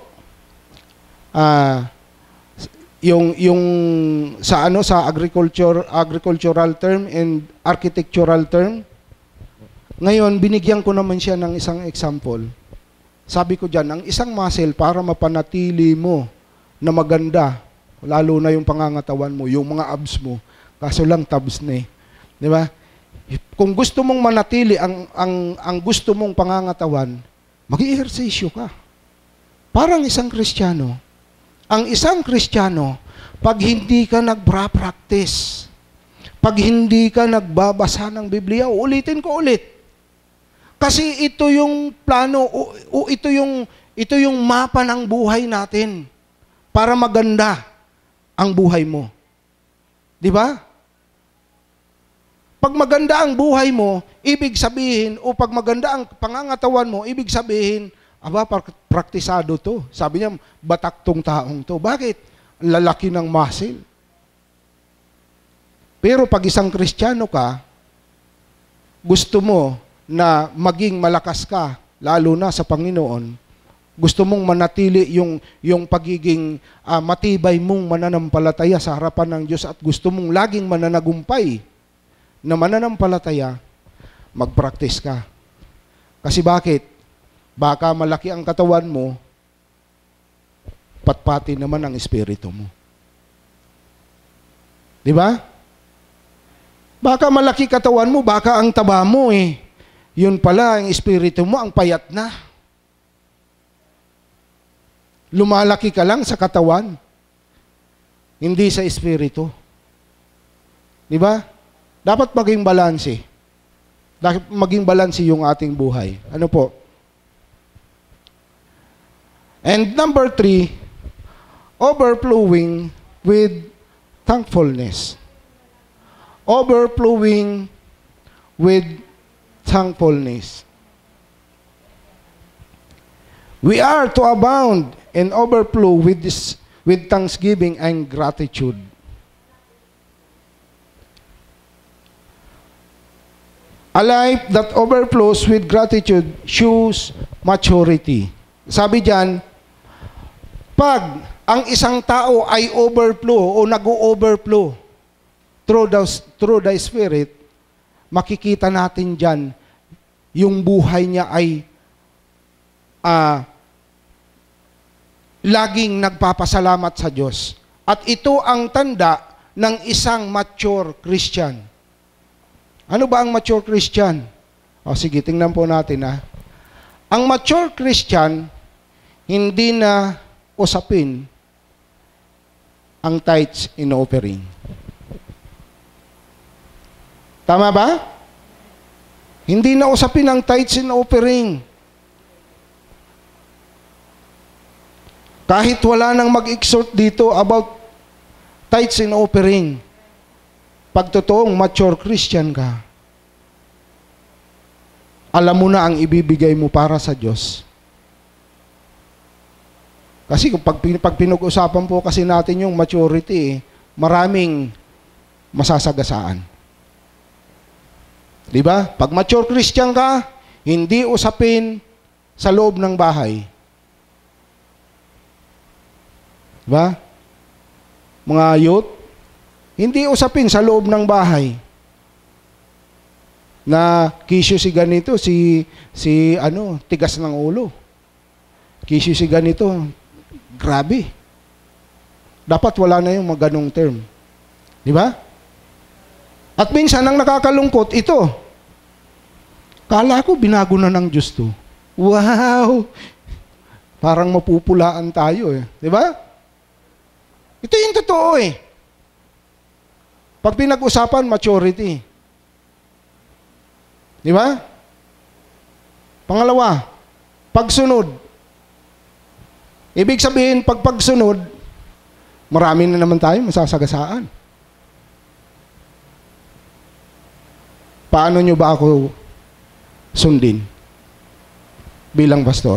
yung sa agricultural term and architectural term, ngayon binigyan ko naman siya ng isang example. Sabi ko diyan, ang isang muscle para mapanatili mo na maganda, lalo na yung pangangatawan mo, yung mga abs mo, kaso lang tabs na eh. Di ba? Kung gusto mong manatili ang gusto mong pangangatawan, mag-ehersisyo ka. Parang isang Kristiyano. Ang isang Kristiyano, pag hindi ka nag-practice, pag hindi ka nagbabasa ng Biblia, ulitin ko ulit. Kasi ito yung plano, ito yung mapa ng buhay natin para maganda ang buhay mo. Di ba? Pag maganda ang buhay mo, ibig sabihin, o pag maganda ang pangangatawan mo, ibig sabihin, aba, praktisado to. Sabi niya, batak tong taong to. Bakit? Lalaki ng muscle. Pero pag isang Kristiyano ka, gusto mo na maging malakas ka, lalo na sa Panginoon, gusto mong manatili yung pagiging matibay mong mananampalataya sa harapan ng Diyos at gusto mong laging mananagumpay na mananampalataya, mag-practice ka. Kasi bakit? Baka malaki ang katawan mo, patpati naman ang espiritu mo. Di ba? Baka malaki katawan mo, baka ang taba mo eh. Yun pala, ang espiritu mo, ang payat na. Lumalaki ka lang sa katawan, hindi sa espiritu. Di ba? Dapat maging balanse. Dapat maging balanse yung ating buhay. Ano po? And number 3, overflowing with thankfulness. Overflowing with thankfulness. We are to abound and overflow with thanksgiving and gratitude. A life that overflows with gratitude shows maturity. Sabi diyan, pag ang isang tao ay overflow o nag-o-overflow through the Spirit, makikita natin dyan, yung buhay niya ay laging nagpapasalamat sa Diyos. At ito ang tanda ng isang mature Christian. Ano ba ang mature Christian? O sige, tingnan po natin ha. Ang mature Christian, hindi na usapin ang tithes in offering. Tama ba? Hindi na usapin ang tithes in offering. Kahit wala nang mag-exhort dito about tithes in offering, pag totoong mature Christian ka, alam mo na ang ibibigay mo para sa Diyos. Kasi pag pinag-usapan po kasi natin yung maturity, maraming masasagasaan. Di ba? Pag mature Christian ka, hindi usapin sa loob ng bahay. Di ba? Mga youth, hindi usapin sa loob ng bahay. Na kisyo si ganito, tigas ng ulo. Kisyo si ganito, grabe. Dapat wala na yung mga ganong term. Di ba? At minsan, ang nakakalungkot, ito. Kala ko, binago na ng Diyos to. Wow! Parang mapupulaan tayo eh. Di ba? Ito yung totoo eh. Pag pinag-usapan, maturity. Di ba? Pangalawa, pagsunod. Ibig sabihin, pag pagsunod, marami na naman tayo masasagasaan. Paano nyo ba ako sundin bilang pastor?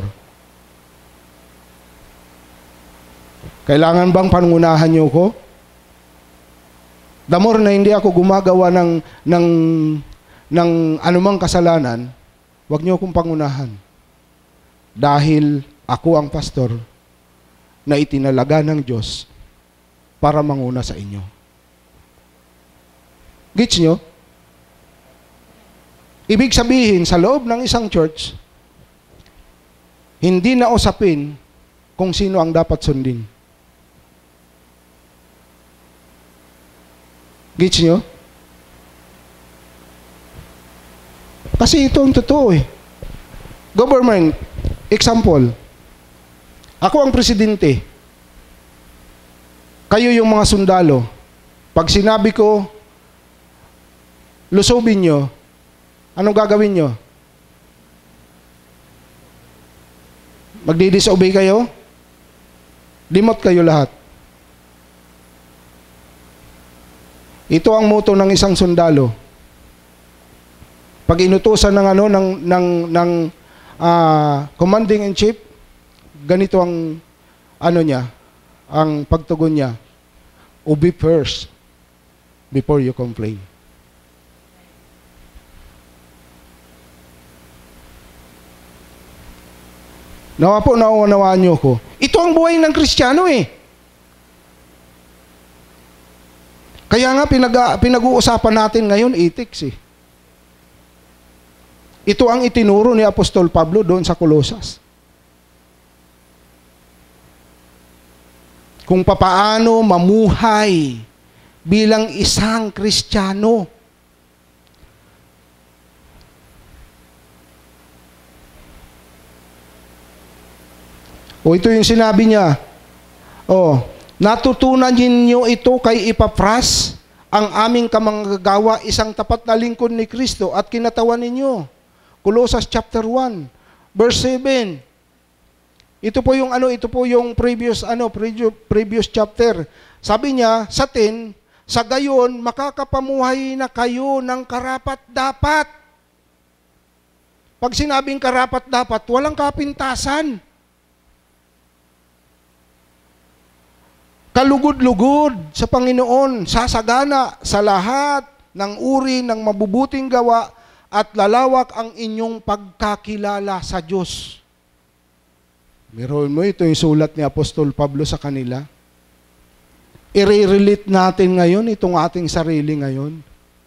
Kailangan bang pangunahan nyo ko? The more na hindi ako gumagawa ng anumang kasalanan, huwag nyo akong pangunahan. Dahil ako ang pastor na itinalaga ng Diyos para manguna sa inyo. Gets nyo? Ibig sabihin, sa loob ng isang church, hindi na usapin kung sino ang dapat sundin. Gets nyo? Kasi ito ang totoo eh. Government, example, ako ang presidente. Kayo yung mga sundalo. Pag sinabi ko, lusobin nyo, anong gagawin nyo? Magdi-disobey kayo? Limot kayo lahat. Ito ang motto ng isang sundalo. Pag inutusan ng commanding in chief, ganito ang ang pagtugon niya. Obey first before you complain. Nawa po, nauunawaan niyo ko. Ito ang buhay ng Kristiyano eh. Kaya nga pinag-uusapan natin ngayon ethics eh. Ito ang itinuro ni Apostol Pablo doon sa Colosas. Kung papaano mamuhay bilang isang Kristiyano. O ito yung sinabi niya. O, natutunan ninyo ito kay Epapras, ang aming kamanggagawa, isang tapat na lingkod ni Kristo at kinatawan ninyo. Colossus chapter 1, verse 7. Ito po yung previous chapter. Sabi niya, sa 10, sa gayon, makakapamuhay na kayo ng karapat-dapat. Pag sinabing karapat-dapat, walang kapintasan. Kalugod-lugod sa Panginoon, sasagana sa lahat ng uri ng mabubuting gawa at lalawak ang inyong pagkakilala sa Diyos. Meron mo, ito yung sulat ni Apostol Pablo sa kanila. i-relate natin ngayon itong ating sarili ngayon.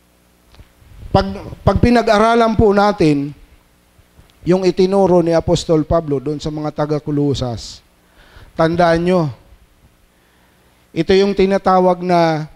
Pag pinag-aralan po natin yung itinuro ni Apostol Pablo doon sa mga taga-Kolosas, tandaan nyo, ito yung tinatawag na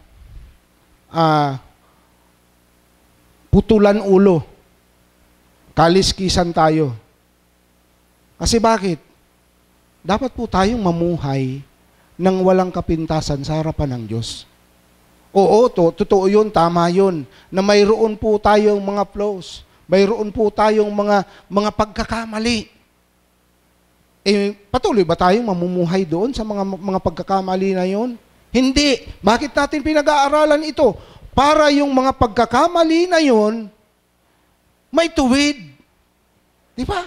putulan ulo. Kaliskisan tayo. Kasi bakit? Dapat po tayong mamuhay nang walang kapintasan sa harapan ng Diyos. Oo, totoo yun, tama yun, na mayroon po tayong mga flaws, mayroon po tayong mga pagkakamali. Patuloy ba tayong mamumuhay doon sa mga pagkakamali na yun? Hindi. Bakit natin pinag-aaralan ito? Para yung mga pagkakamali na yun, may tuwid. Di ba?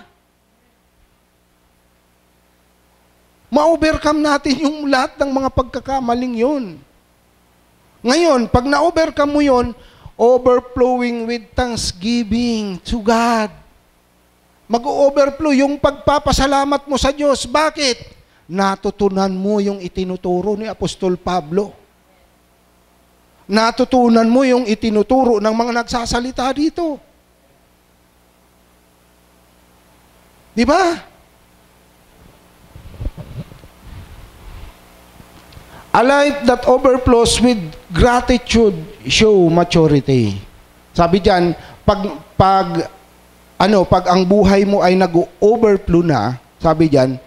Ma-overcome natin yung lahat ng mga pagkakamaling yun. Ngayon, pag na-overcome mo yun, overflowing with thanksgiving to God. Mag-overflow yung pagpapasalamat mo sa Diyos. Bakit? Natutunan mo yung itinuturo ni Apostol Pablo. Natutunan mo yung itinuturo ng mga nagsasalita dito. Di ba? A life that overflows with gratitude show maturity. Sabi diyan, pag ang buhay mo ay nag-overflow na, sabi diyan,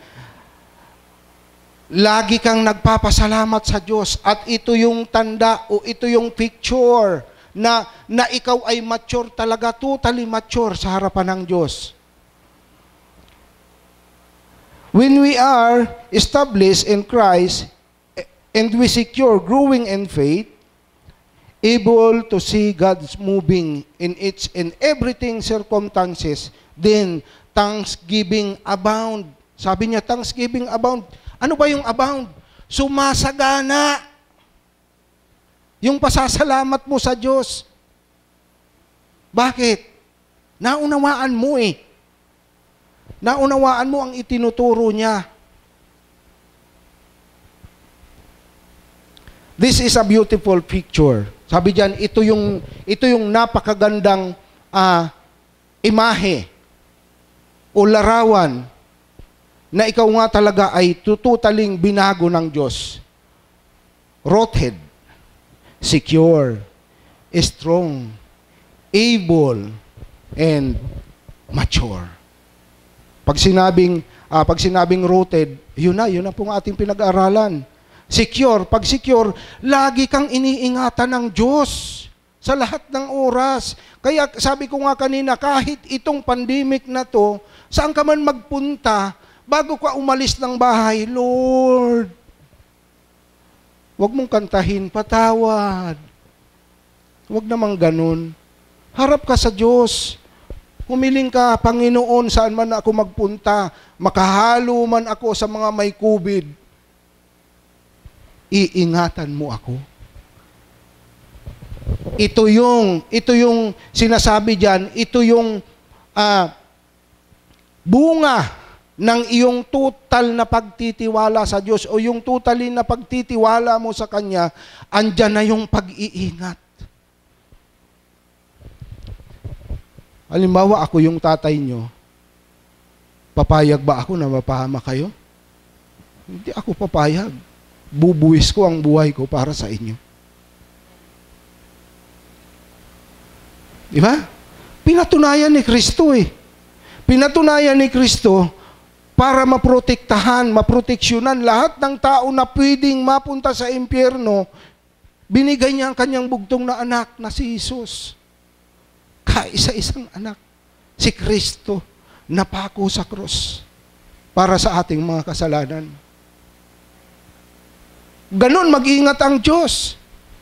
lagi kang nagpapasalamat sa Diyos at ito yung tanda o ito yung picture na ikaw ay mature talaga, totally mature sa harapan ng Diyos. When we are established in Christ, and we secure growing in faith, able to see God's moving in each and everything circumstances, then thanksgiving abound. Sabi niya, thanksgiving abound. Ano ba yung abound? Sumasagana. Yung pasasalamat mo sa Diyos. Bakit? Naunawaan mo eh. Naunawaan mo ang itinuturo niya. This is a beautiful picture. Sabi diyan, ito yung napakagandang imahe o larawan na ikaw nga talaga ay tutaling binago ng Diyos. Rooted, secure, strong, able, and mature. Pag sinabing rooted, yun na pong ating pinag-aralan. Secure. Pag secure, lagi kang iniingatan ng Diyos sa lahat ng oras. Kaya sabi ko nga kanina, kahit itong pandemic na to, saan ka man magpunta, bago ka umalis ng bahay, Lord, huwag mong kantahin, patawad. Huwag namang ganun. Harap ka sa Diyos. Humiling ka, Panginoon, saan man ako magpunta, makahalo man ako sa mga may COVID, iingatan mo ako. Ito yung sinasabi diyan, ito yung bunga ng iyong total na pagtitiwala sa Diyos o yung totally na pagtitiwala mo sa Kanya, andyan na yung pag-iingat. Halimbawa, ako yung tatay nyo, papayag ba ako na mapahama kayo? Hindi ako papayag. Bubuwis ko ang buhay ko para sa inyo. Di ba? Pinatunayan ni Kristo eh. Pinatunayan ni Kristo para maprotektahan, maproteksyonan lahat ng tao na pwedeng mapunta sa impyerno. Binigay niya ang kanyang bugtong na anak na si Jesus. Kaisa-isang anak. Si Kristo napako sa krus para sa ating mga kasalanan. Ganon mag-ingat ang Diyos.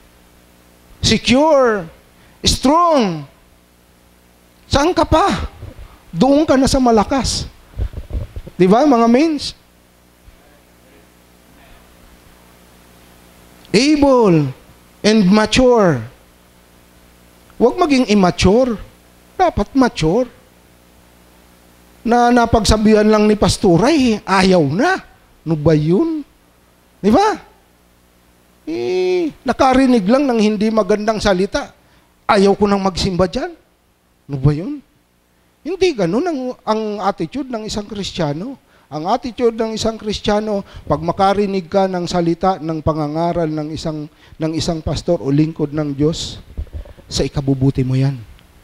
Secure. Strong. Saan ka pa? Doon ka na sa malakas. Di ba, mga mains? Able and mature. Huwag maging immature. Dapat mature. Na napagsabihan lang ni Pastoray, ayaw na. Ano ba yun? Di ba? nakarinig lang ng hindi magandang salita. Ayaw ko nang magsimba dyan. Ano ba yun? Hindi ganun ang attitude ng isang Kristiyano. Ang attitude ng isang Kristiyano, pag makarinig ka ng salita ng pangangaral ng isang pastor o lingkod ng Diyos, sa ikabubuti mo yan.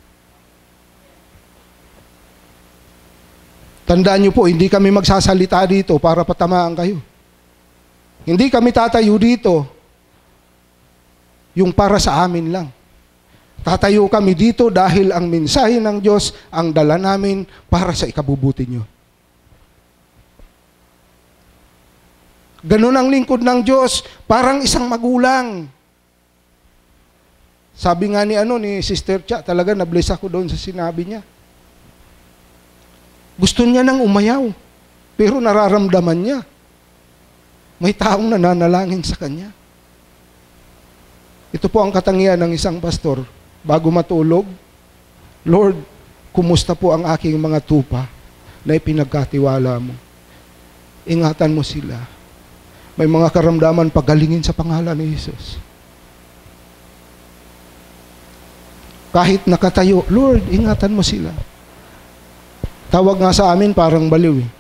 Tandaan niyo po, hindi kami magsasalita dito para patamaan kayo. Hindi kami tatayo dito yung para sa amin lang. Tatayo kami dito dahil ang mensahe ng Diyos ang dala namin para sa ikabubuti niyo. Ganun ang lingkod ng Diyos, parang isang magulang. Sabi nga ni Sister Cha, talaga na-bless ako doon sa sinabi niya. Gusto niya nang umayaw, pero nararamdaman niya. May taong nananalangin sa kanya. Ito po ang katangian ng isang pastor. Bago matulog, Lord, kumusta po ang aking mga tupa na ipinagkatiwala mo? Ingatan mo sila. May mga karamdaman, pagalingin sa pangalan ni Jesus. Kahit nakatayo, Lord, ingatan mo sila. Tawag nga sa amin, parang baliw eh.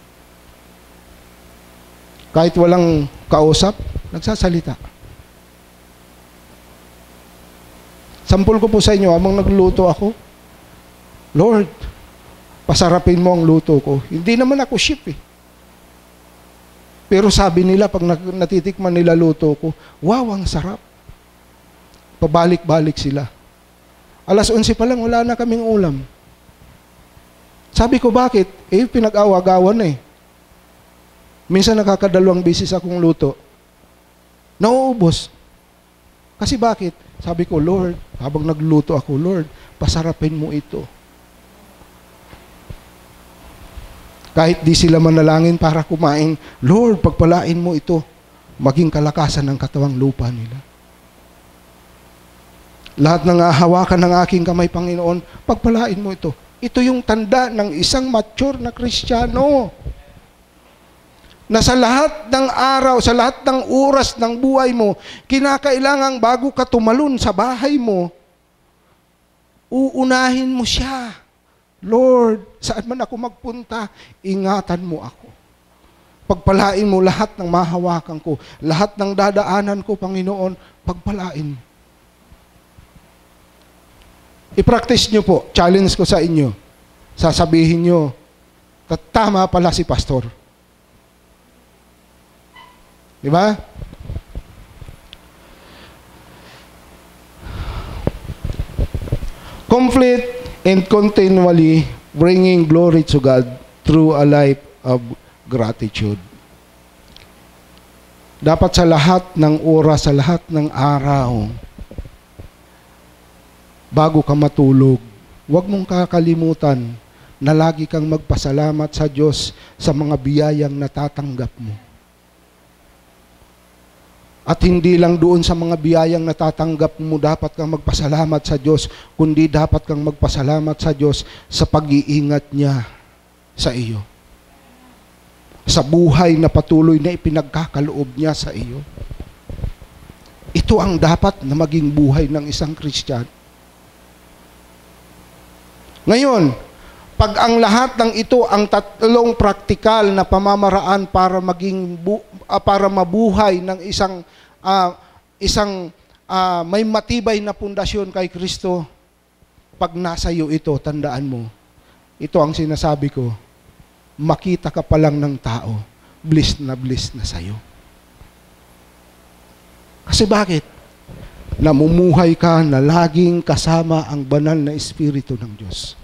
Kahit walang kausap, nagsasalita. Sampol ko po sa inyo, amang nagluto ako, Lord, pasarapin mo ang luto ko. Hindi naman ako chef eh. Pero sabi nila, pag natitikman nila luto ko, wow, ang sarap. Pabalik-balik sila. 11:00 pa lang, wala na kaming ulam. Sabi ko, bakit? Pinag-awa-gawan eh. Minsan nakakadalawang beses akong luto. Nauubos. Kasi bakit? Sabi ko, Lord, habang nagluto ako, Lord, pasarapin mo ito. Kahit di sila manalangin para kumain, Lord, pagpalain mo ito, maging kalakasan ng katawang lupa nila. Lahat ng hawakan ng aking kamay, Panginoon, pagpalain mo ito. Ito yung tanda ng isang mature na Kristiyano. Na sa lahat ng araw, sa lahat ng oras ng buhay mo, kinakailangang bago ka tumalon sa bahay mo, uunahin mo siya. Lord, saan man ako magpunta, ingatan mo ako. Pagpalain mo lahat ng mahawakan ko, lahat ng dadaanan ko, Panginoon, pagpalain mo. I-practice nyo po, challenge ko sa inyo. Sasabihin nyo, tama pala si pastor. Di ba? Complete and continually bringing glory to God through a life of gratitude. Dapat sa lahat ng oras, sa lahat ng araw, bago ka matulog, huwag mong kakalimutan na lagi kang magpasalamat sa Diyos sa mga biyayang natatanggap mo. At hindi lang doon sa mga biyayang natatanggap mo, dapat kang magpasalamat sa Diyos, kundi dapat kang magpasalamat sa Diyos sa pag-iingat niya sa iyo. Sa buhay na patuloy na ipinagkakaloob niya sa iyo. Ito ang dapat na maging buhay ng isang Kristiyano. Ngayon, pag ang lahat ng ito ang tatlong praktikal na pamamaraan para para mabuhay ng isang may matibay na pundasyon kay Kristo, pag nasa iyo ito, tandaan mo, ito ang sinasabi ko, makita ka pa lang ng tao, bliss na sa iyo. Kasi bakit? Namumuhay ka na laging kasama ang banal na Espiritu ng Diyos.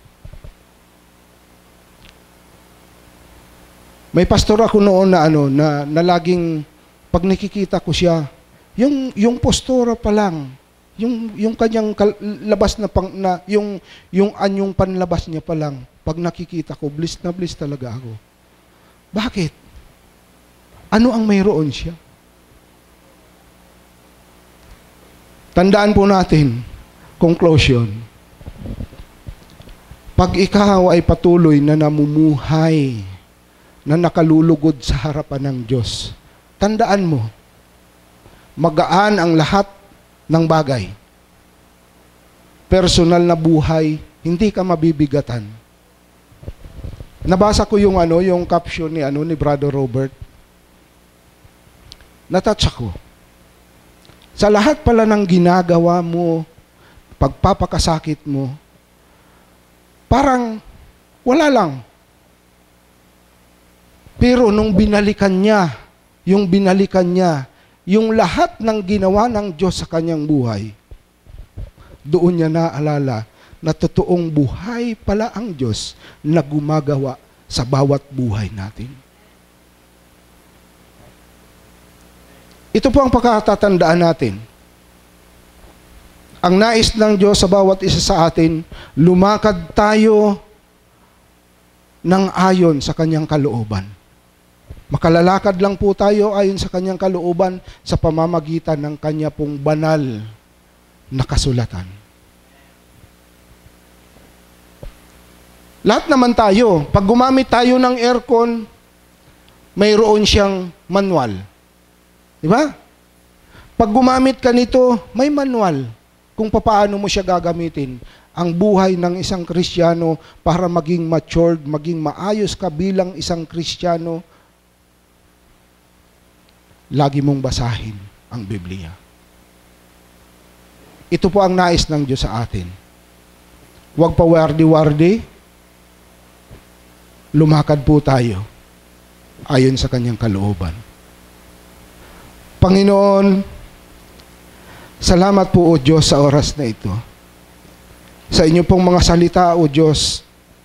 May pastor ako noon na laging pag nakikita ko siya, yung postura pa lang, yung kanyang labas yung anyong panlabas niya pa lang, pag nakikita ko, bliss na bliss talaga ako. Bakit? Ano ang mayroon siya? Tandaan po natin, conclusion, pag ikaw ay patuloy na namumuhay, na nakalulugod sa harapan ng Diyos, tandaan mo, magaan ang lahat ng bagay. Personal na buhay, hindi ka mabibigatan. Nabasa ko yung caption ni Brother Robert. Natouch ako. Sa lahat pala ng ginagawa mo, pagpapakasakit mo, parang wala lang. Pero nung binalikan niya, yung lahat ng ginawa ng Diyos sa kanyang buhay, doon niya naalala na totoong buhay pala ang Diyos na gumagawa sa bawat buhay natin. Ito po ang pagkakatatandaan natin. Ang nais ng Diyos sa bawat isa sa atin, lumakad tayo ng ayon sa kanyang kalooban. Makalalakad lang po tayo ayon sa kanyang kalooban sa pamamagitan ng kanya pong banal na kasulatan. Lahat naman tayo, pag gumamit tayo ng aircon, mayroon siyang manual. Di ba? Pag gumamit ka nito, may manual kung paano mo siya gagamitin. Ang buhay ng isang Kristiyano para maging matured, maging maayos ka bilang isang Kristiyano, lagi mong basahin ang Biblia. Ito po ang nais ng Diyos sa atin. Huwag pa wardi-wardi, lumakad po tayo ayon sa kanyang kalooban. Panginoon, salamat po o Diyos sa oras na ito. Sa inyo pong mga salita o Diyos,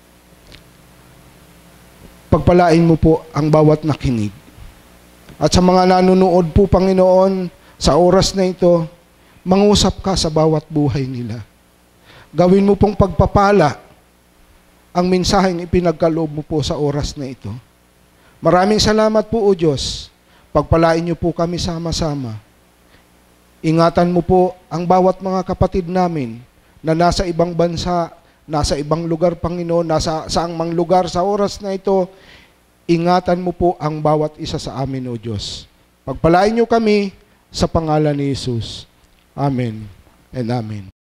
pagpalain mo po ang bawat nakinig. At sa mga nanonood po, Panginoon, sa oras na ito, mangusap ka sa bawat buhay nila. Gawin mo pong pagpapala ang mensaheng ipinagkaloob mo po sa oras na ito. Maraming salamat po o Diyos. Pagpalain niyo po kami sama-sama. Ingatan mo po ang bawat mga kapatid namin na nasa ibang bansa, nasa ibang lugar, Panginoon, nasa saang mang lugar sa oras na ito. Ingatan mo po ang bawat isa sa amin, O Diyos. Pagpalain niyo kami sa pangalan ni Jesus. Amen and amen.